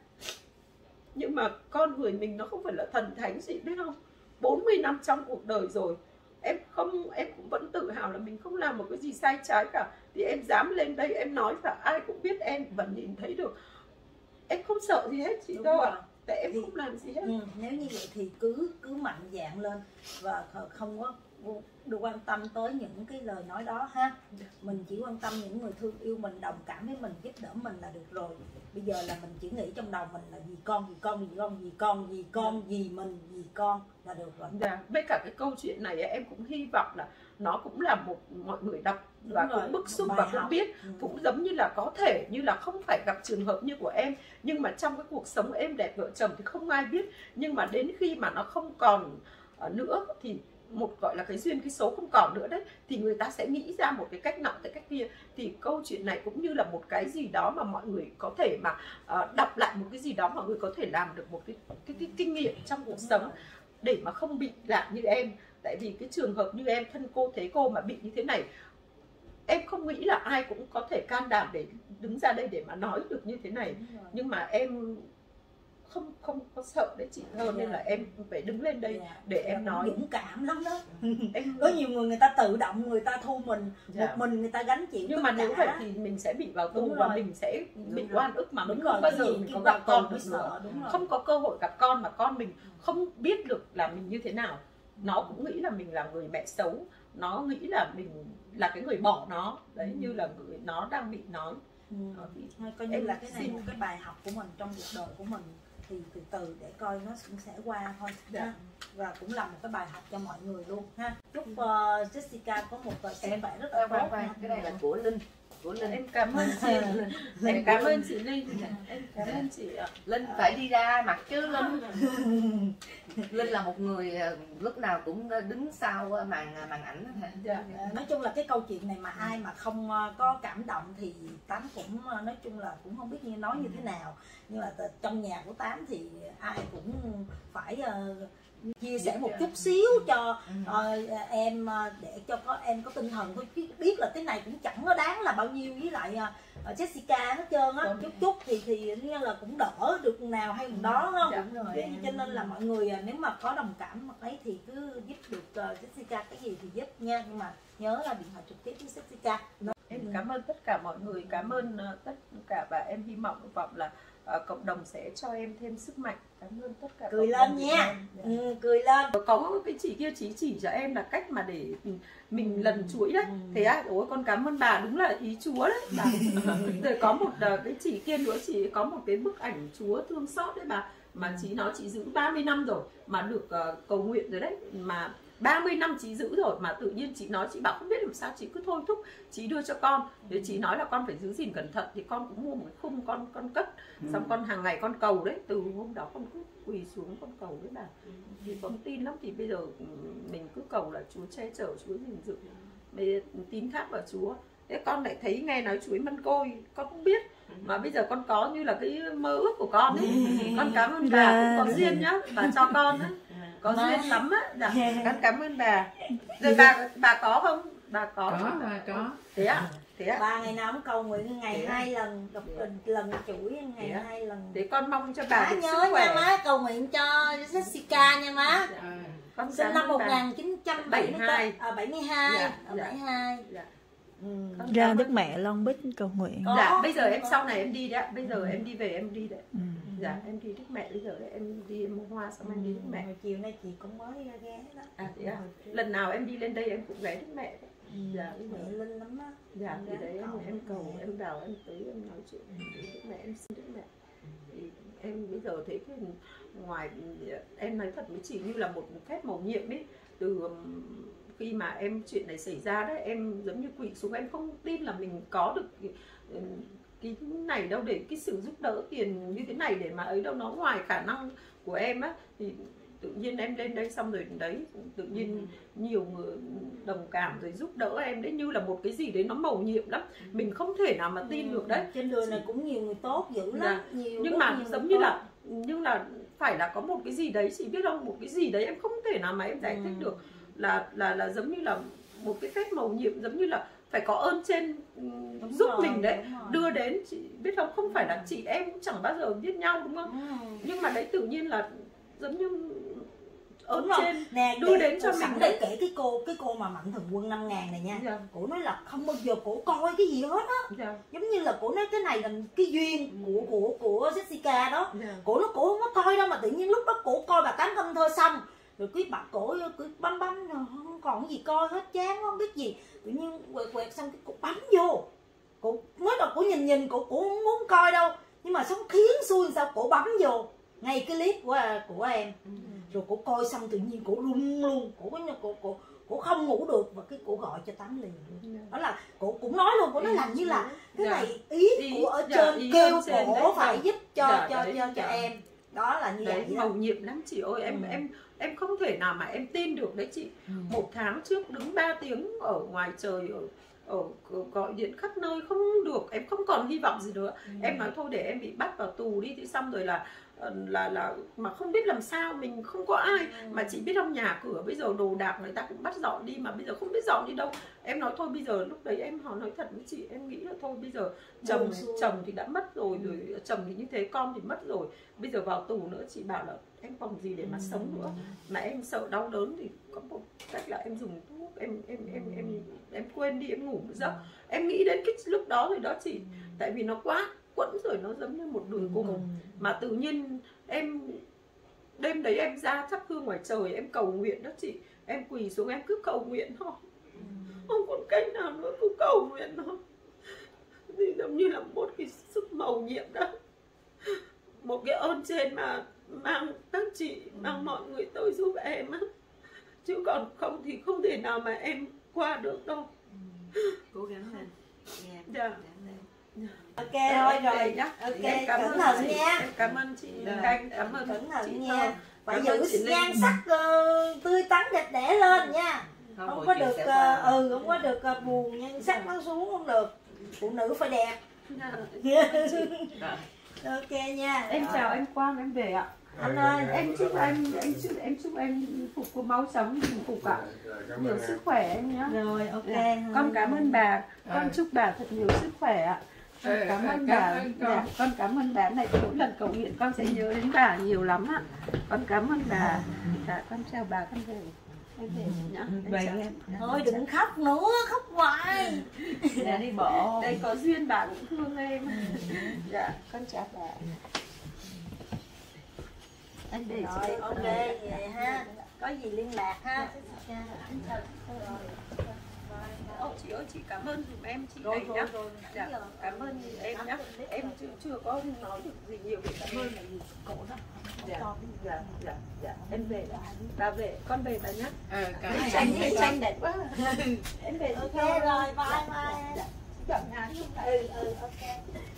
Nhưng mà con người mình nó không phải là thần thánh gì, biết không? bốn mươi năm trong cuộc đời rồi, em không em cũng vẫn tự hào là mình không làm một cái gì sai trái cả. Thì em dám lên đây em nói và ai cũng biết em và nhìn thấy được. Em không sợ gì hết chị đâu ạ. Tại em thì, không làm gì hết. Ừ, nếu như vậy thì cứ cứ mạnh dạn lên và không có được quan tâm tới những cái lời nói đó ha. Mình chỉ quan tâm những người thương yêu mình, đồng cảm với mình, giúp đỡ mình là được rồi. Bây giờ là mình chỉ nghĩ trong đầu mình là vì con, vì con, vì con, vì con, vì con, vì mình, vì con là được rồi. Dạ, với cả cái câu chuyện này em cũng hy vọng là nó cũng là một mọi người đọc và đúng cũng rồi, bức xúc và cũng biết. Ừ. Cũng giống như là có thể như là không phải gặp trường hợp như của em, nhưng mà trong cái cuộc sống êm đẹp vợ chồng thì không ai biết. Nhưng mà đến khi mà nó không còn nữa thì một gọi là cái duyên cái số không còn nữa đấy, thì người ta sẽ nghĩ ra một cái cách nọ cái cách kia. Thì câu chuyện này cũng như là một cái gì đó mà mọi người có thể mà uh, đọc lại một cái gì đó mọi người có thể làm được một cái cái, cái kinh nghiệm trong cuộc sống để mà không bị làm như em. Tại vì cái trường hợp như em, thân cô thế cô mà bị như thế này, em không nghĩ là ai cũng có thể can đảm để đứng ra đây để mà nói được như thế này. Nhưng mà em không không có sợ đấy chị hơn, yeah. nên là em phải đứng lên đây yeah. để em nói. Dũng cảm lắm đó. Em có nhiều người người ta tự động người ta thu mình, yeah. một mình người ta gánh chịu. Nhưng mà cả. Nếu vậy thì mình sẽ bị vào tù và mình sẽ đúng bị rồi. oan ức mà đúng mình rồi. không bao giờ mình có gặp con được nữa, không có cơ hội gặp con, mà con mình không biết được là mình như thế nào. Nó cũng nghĩ là mình là người mẹ xấu nó nghĩ là mình là cái người bỏ nó đấy, ừ. như là người nó đang bị nói. Ừ. Thì coi như là cái này xin... một cái bài học của mình trong cuộc đời của mình, thì từ từ để coi nó cũng sẽ qua thôi. Dạ. Ha? Và cũng là một cái bài học cho mọi người luôn ha. Chúc uh, Jessica có một uh, sức khỏe rất là tốt. Cái này là của Linh. Của Linh. Em cảm ơn chị. Em cảm ơn chị Linh. Em cảm ơn chị ạ. Linh phải đi ra mặt chứ Linh. Linh là một người lúc nào cũng đứng sau màn màn ảnh đó. Dạ. Nói chung là cái câu chuyện này mà ai mà không có cảm động thì Tám cũng nói chung là cũng không biết như nói như thế nào. Nhưng mà trong nhà của Tám thì ai cũng phải uh, chia sẻ một chút xíu cho uh, em uh, để cho có em có tinh thần thôi, biết là cái này cũng chẳng có đáng là bao nhiêu, với lại uh, Jessica hết trơn á, chút chút thì thì như là cũng đỡ được nào hay một đó không. Dạ, rồi. Cho nên là mọi người nếu mà có đồng cảm mà ấy thì cứ giúp được uh, Jessica cái gì thì giúp nha, nhưng mà nhớ là điện thoại trực tiếp với Jessica. Em cảm ơn tất cả mọi người, cảm ơn uh, tất cả, và em hy vọng vọng là uh, cộng đồng sẽ cho em thêm sức mạnh. Cảm ơn tất cả. Cười lên nha. Ừ, cười lên. Có cái chị kia chỉ chỉ cho em là cách mà để mình, mình lần chuỗi đấy. Ừ. Thế á, ôi con cảm ơn bà, đúng là ý Chúa đấy bà. Rồi có một uh, cái chị kia nữa, chị có một cái bức ảnh Chúa thương xót đấy bà, mà chị nói chị giữ ba mươi năm rồi mà được uh, cầu nguyện rồi đấy, mà ba mươi năm chị giữ rồi mà tự nhiên chị nói, chị bảo không biết làm sao, chị cứ thôi thúc chị đưa cho con, để chị nói là con phải giữ gìn cẩn thận, thì con cũng mua một cái khung con con cất, xong con hàng ngày con cầu đấy, từ hôm đó con cứ quỳ xuống con cầu đấy bà, thì con tin lắm, thì bây giờ mình cứ cầu là Chúa che chở, Chúa gìn giữ, bây tín thác vào Chúa. Thế con lại thấy nghe nói chuối mân côi, con không biết, mà bây giờ con có như là cái mơ ước của con ấy. Con cảm ơn bà cũng có duyên nhá, bà cho con á, có duyên lắm á. Dạ, con cảm ơn bà. Rồi bà bà có không? Bà có. Có, bà có. Thế ạ? Thế ạ? Bà ngày nào cũng cầu nguyện ngày hai lần, đọc lần chuỗi ngày hai lần. Để con mong cho bà được sức khỏe. Nhớ nha má, cầu nguyện cho Jessica nha má. Con sinh năm một nghìn chín trăm bảy mươi hai. À bảy mươi hai. Dạ, bảy mươi hai. Dạ. Ừ. Ra Đức Mẹ Long Bích cầu nguyện. Có, dạ, bây giờ em có. Sau này em đi đấy, bây giờ ừ. em đi về em đi đấy. Ừ. Dạ, em đi Đức Mẹ, bây giờ đấy em đi mua hoa xong ừ. em đi Đức Mẹ. Hồi chiều nay chị cũng mới ghé đó. À thế à? Lần nào em đi lên đây em cũng ghé Đức Mẹ đấy. Ừ. Dạ, mẹ linh lắm á. Dạ, thì đấy em em cầu em vào em tới em nói chuyện với Đức Mẹ, em xin Đức Mẹ. Thì em bây giờ thấy cái ngoài em nói thật với chị như là một phép mầu nhiệm ấy, từ khi mà em chuyện này xảy ra đấy, em giống như quỵ xuống, em không tin là mình có được cái, cái này đâu, để cái sự giúp đỡ tiền như thế này để mà ấy đâu, nó ngoài khả năng của em á, thì tự nhiên em lên đây xong rồi đấy, tự nhiên nhiều người đồng cảm rồi giúp đỡ em đấy, như là một cái gì đấy nó mầu nhiệm lắm, mình không thể nào mà tin ừ. được đấy. Trên đường này cũng nhiều người tốt dữ lắm. Dạ. Nhiều, nhưng mà giống như tốt. là nhưng là phải là có một cái gì đấy, chị biết không, một cái gì đấy em không thể nào mà em giải thích ừ. được, là là là giống như là một cái phép mầu nhiệm, giống như là phải có ơn trên đúng giúp rồi, mình đấy, đưa đến, chị biết không, không phải là chị em cũng chẳng bao giờ biết nhau đúng không, ừ. nhưng mà đấy tự nhiên là giống như ơn trên nè, đưa đến cho mình để kể cái cô cái cô mà Mạnh Thường Quân năm ngàn này nha. Dạ. Cổ nói là không bao giờ cổ coi cái gì hết á. Dạ. Giống như là cổ nói cái này là cái duyên của của của Jessica đó. Dạ. Cổ nói cổ không có coi đâu, mà tự nhiên lúc đó cổ coi bà Tám Tâm Thơ xong rồi cứ bật cổ cứ bấm bấm rồi không còn gì coi hết, chán không biết gì, tự nhiên quẹt quẹt xong cái cổ bấm vô, cổ mới đầu cổ nhìn nhìn cổ cổ không muốn coi đâu, nhưng mà xong khiến xui sao cổ bấm vô ngay cái clip của của em. Ừ. Rồi cổ coi xong tự nhiên cổ run luôn, cổ cổ cổ cổ không ngủ được, và cái cổ gọi cho Tám liền luôn. Đó là cổ cũng nói luôn, cổ nói làm như là cái dạ. này ý, ý của ở dạ, trên kêu cổ phải giúp cho dạ, cho đấy, cho cho dạ. em. Đó là như đấy, vậy. Mầu nhiệm lắm chị ơi, em ừ. em em không thể nào mà em tin được đấy chị. Ừ. Một tháng trước đứng ba tiếng ở ngoài trời, ở ở gọi điện khắp nơi không được, em không còn hy vọng gì nữa. Ừ. Em nói thôi để em bị bắt vào tù đi, thì xong rồi là là là mà không biết làm sao, mình không có ai. Ừ. Mà chị biết trong nhà cửa bây giờ đồ đạc người ta cũng bắt dọn đi, mà bây giờ không biết dọn đi đâu. Em nói thôi bây giờ, lúc đấy em họ nói thật với chị, em nghĩ là thôi bây giờ chồng chồng thì đã mất rồi, ừ. rồi chồng thì như thế, con thì mất rồi, bây giờ vào tù nữa, chị bảo là em còn gì để mà ừ. sống nữa, mà em sợ đau đớn thì có một cách là em dùng thuốc, em em em em em, em quên đi, em ngủ một giấc. Ừ. Em nghĩ đến cái lúc đó rồi đó chị, ừ. tại vì nó quá quẫn rồi, nó giống như một đường cùng. Ừ. Mà tự nhiên em đêm đấy em ra thắp hương ngoài trời, em cầu nguyện đó chị, em quỳ xuống em cứ cầu nguyện thôi, không còn cách nào nữa, cứ cầu nguyện thôi. Thì giống như là một cái sức mầu nhiệm đó, một cái ơn trên mà mang các chị, mang mọi người tới giúp em á, chứ còn không thì không thể nào mà em qua được đâu. Cố gắng lên. Dạ. Ok thôi rồi nhá. Ok, Em cảm cẩn ơn thận chị. nha. Em cảm ơn chị Khanh, cảm ơn Cẩn chị thận Thơm. nha. Phải Cảm ơn giữ chị Linh. nhan sắc ờ, tươi tắn đẹp đẽ lên nha. Không, Không mọi có chuyện được sẽ ờ, qua. ừ không có được ờ, buồn nhan sắc nó xuống không được. Phụ nữ phải đẹp. Dạ. Rồi. Ok nha. Em chào anh Quang, em về ạ. Anh ơi, Em chúc anh, em chúc em chúc em phục có máu sống bình phục ạ. Nhiều sức khỏe em nhé. rồi ok. Dạ. Con cảm ơn bà, con chúc bà thật nhiều sức khỏe ạ. Con cảm ơn bà. Dạ, con cảm ơn bà này, mỗi lần cầu nguyện con sẽ nhớ đến bà nhiều lắm ạ. Con cảm ơn bà. Dạ, con chào bà, con về. Em về nhá. Về em. Thôi đừng khóc nữa, khóc hoài. Dạ đi bộ. Đây có duyên bà cũng thương em. Dạ, con chào bà. Em về Rồi chị. ok vậy ha. Có gì liên lạc ha. Ô, chị ơi, chị cảm ơn dùm em chị Rồi này rồi nhá. rồi. Dạ, cảm ơn em nhá. Em chưa, chưa có nói được gì nhiều để cảm ơn. Cổ đó. Dạ, dạ, dạ, dạ. Em về đã. Bà về, con về bà nhá. Ờ, cảm Em ơn tranh, chị. em tranh đẹp quá. Em về Ok thôi. rồi, bye bye. Dạ, chọn nhà đi. Ừ ừ ok.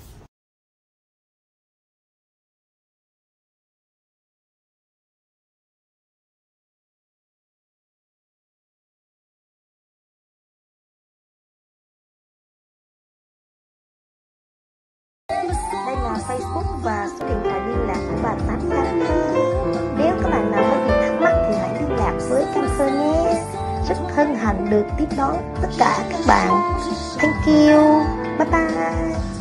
Đây là Facebook và số điện thoại liên lạc của bà Tám Cam Thơ. Nếu các bạn nào có gì thắc mắc thì hãy liên lạc với Cam Thơ nhé. Rất hân hạnh được tiếp đón tất cả các bạn. Thank you. Bye bye.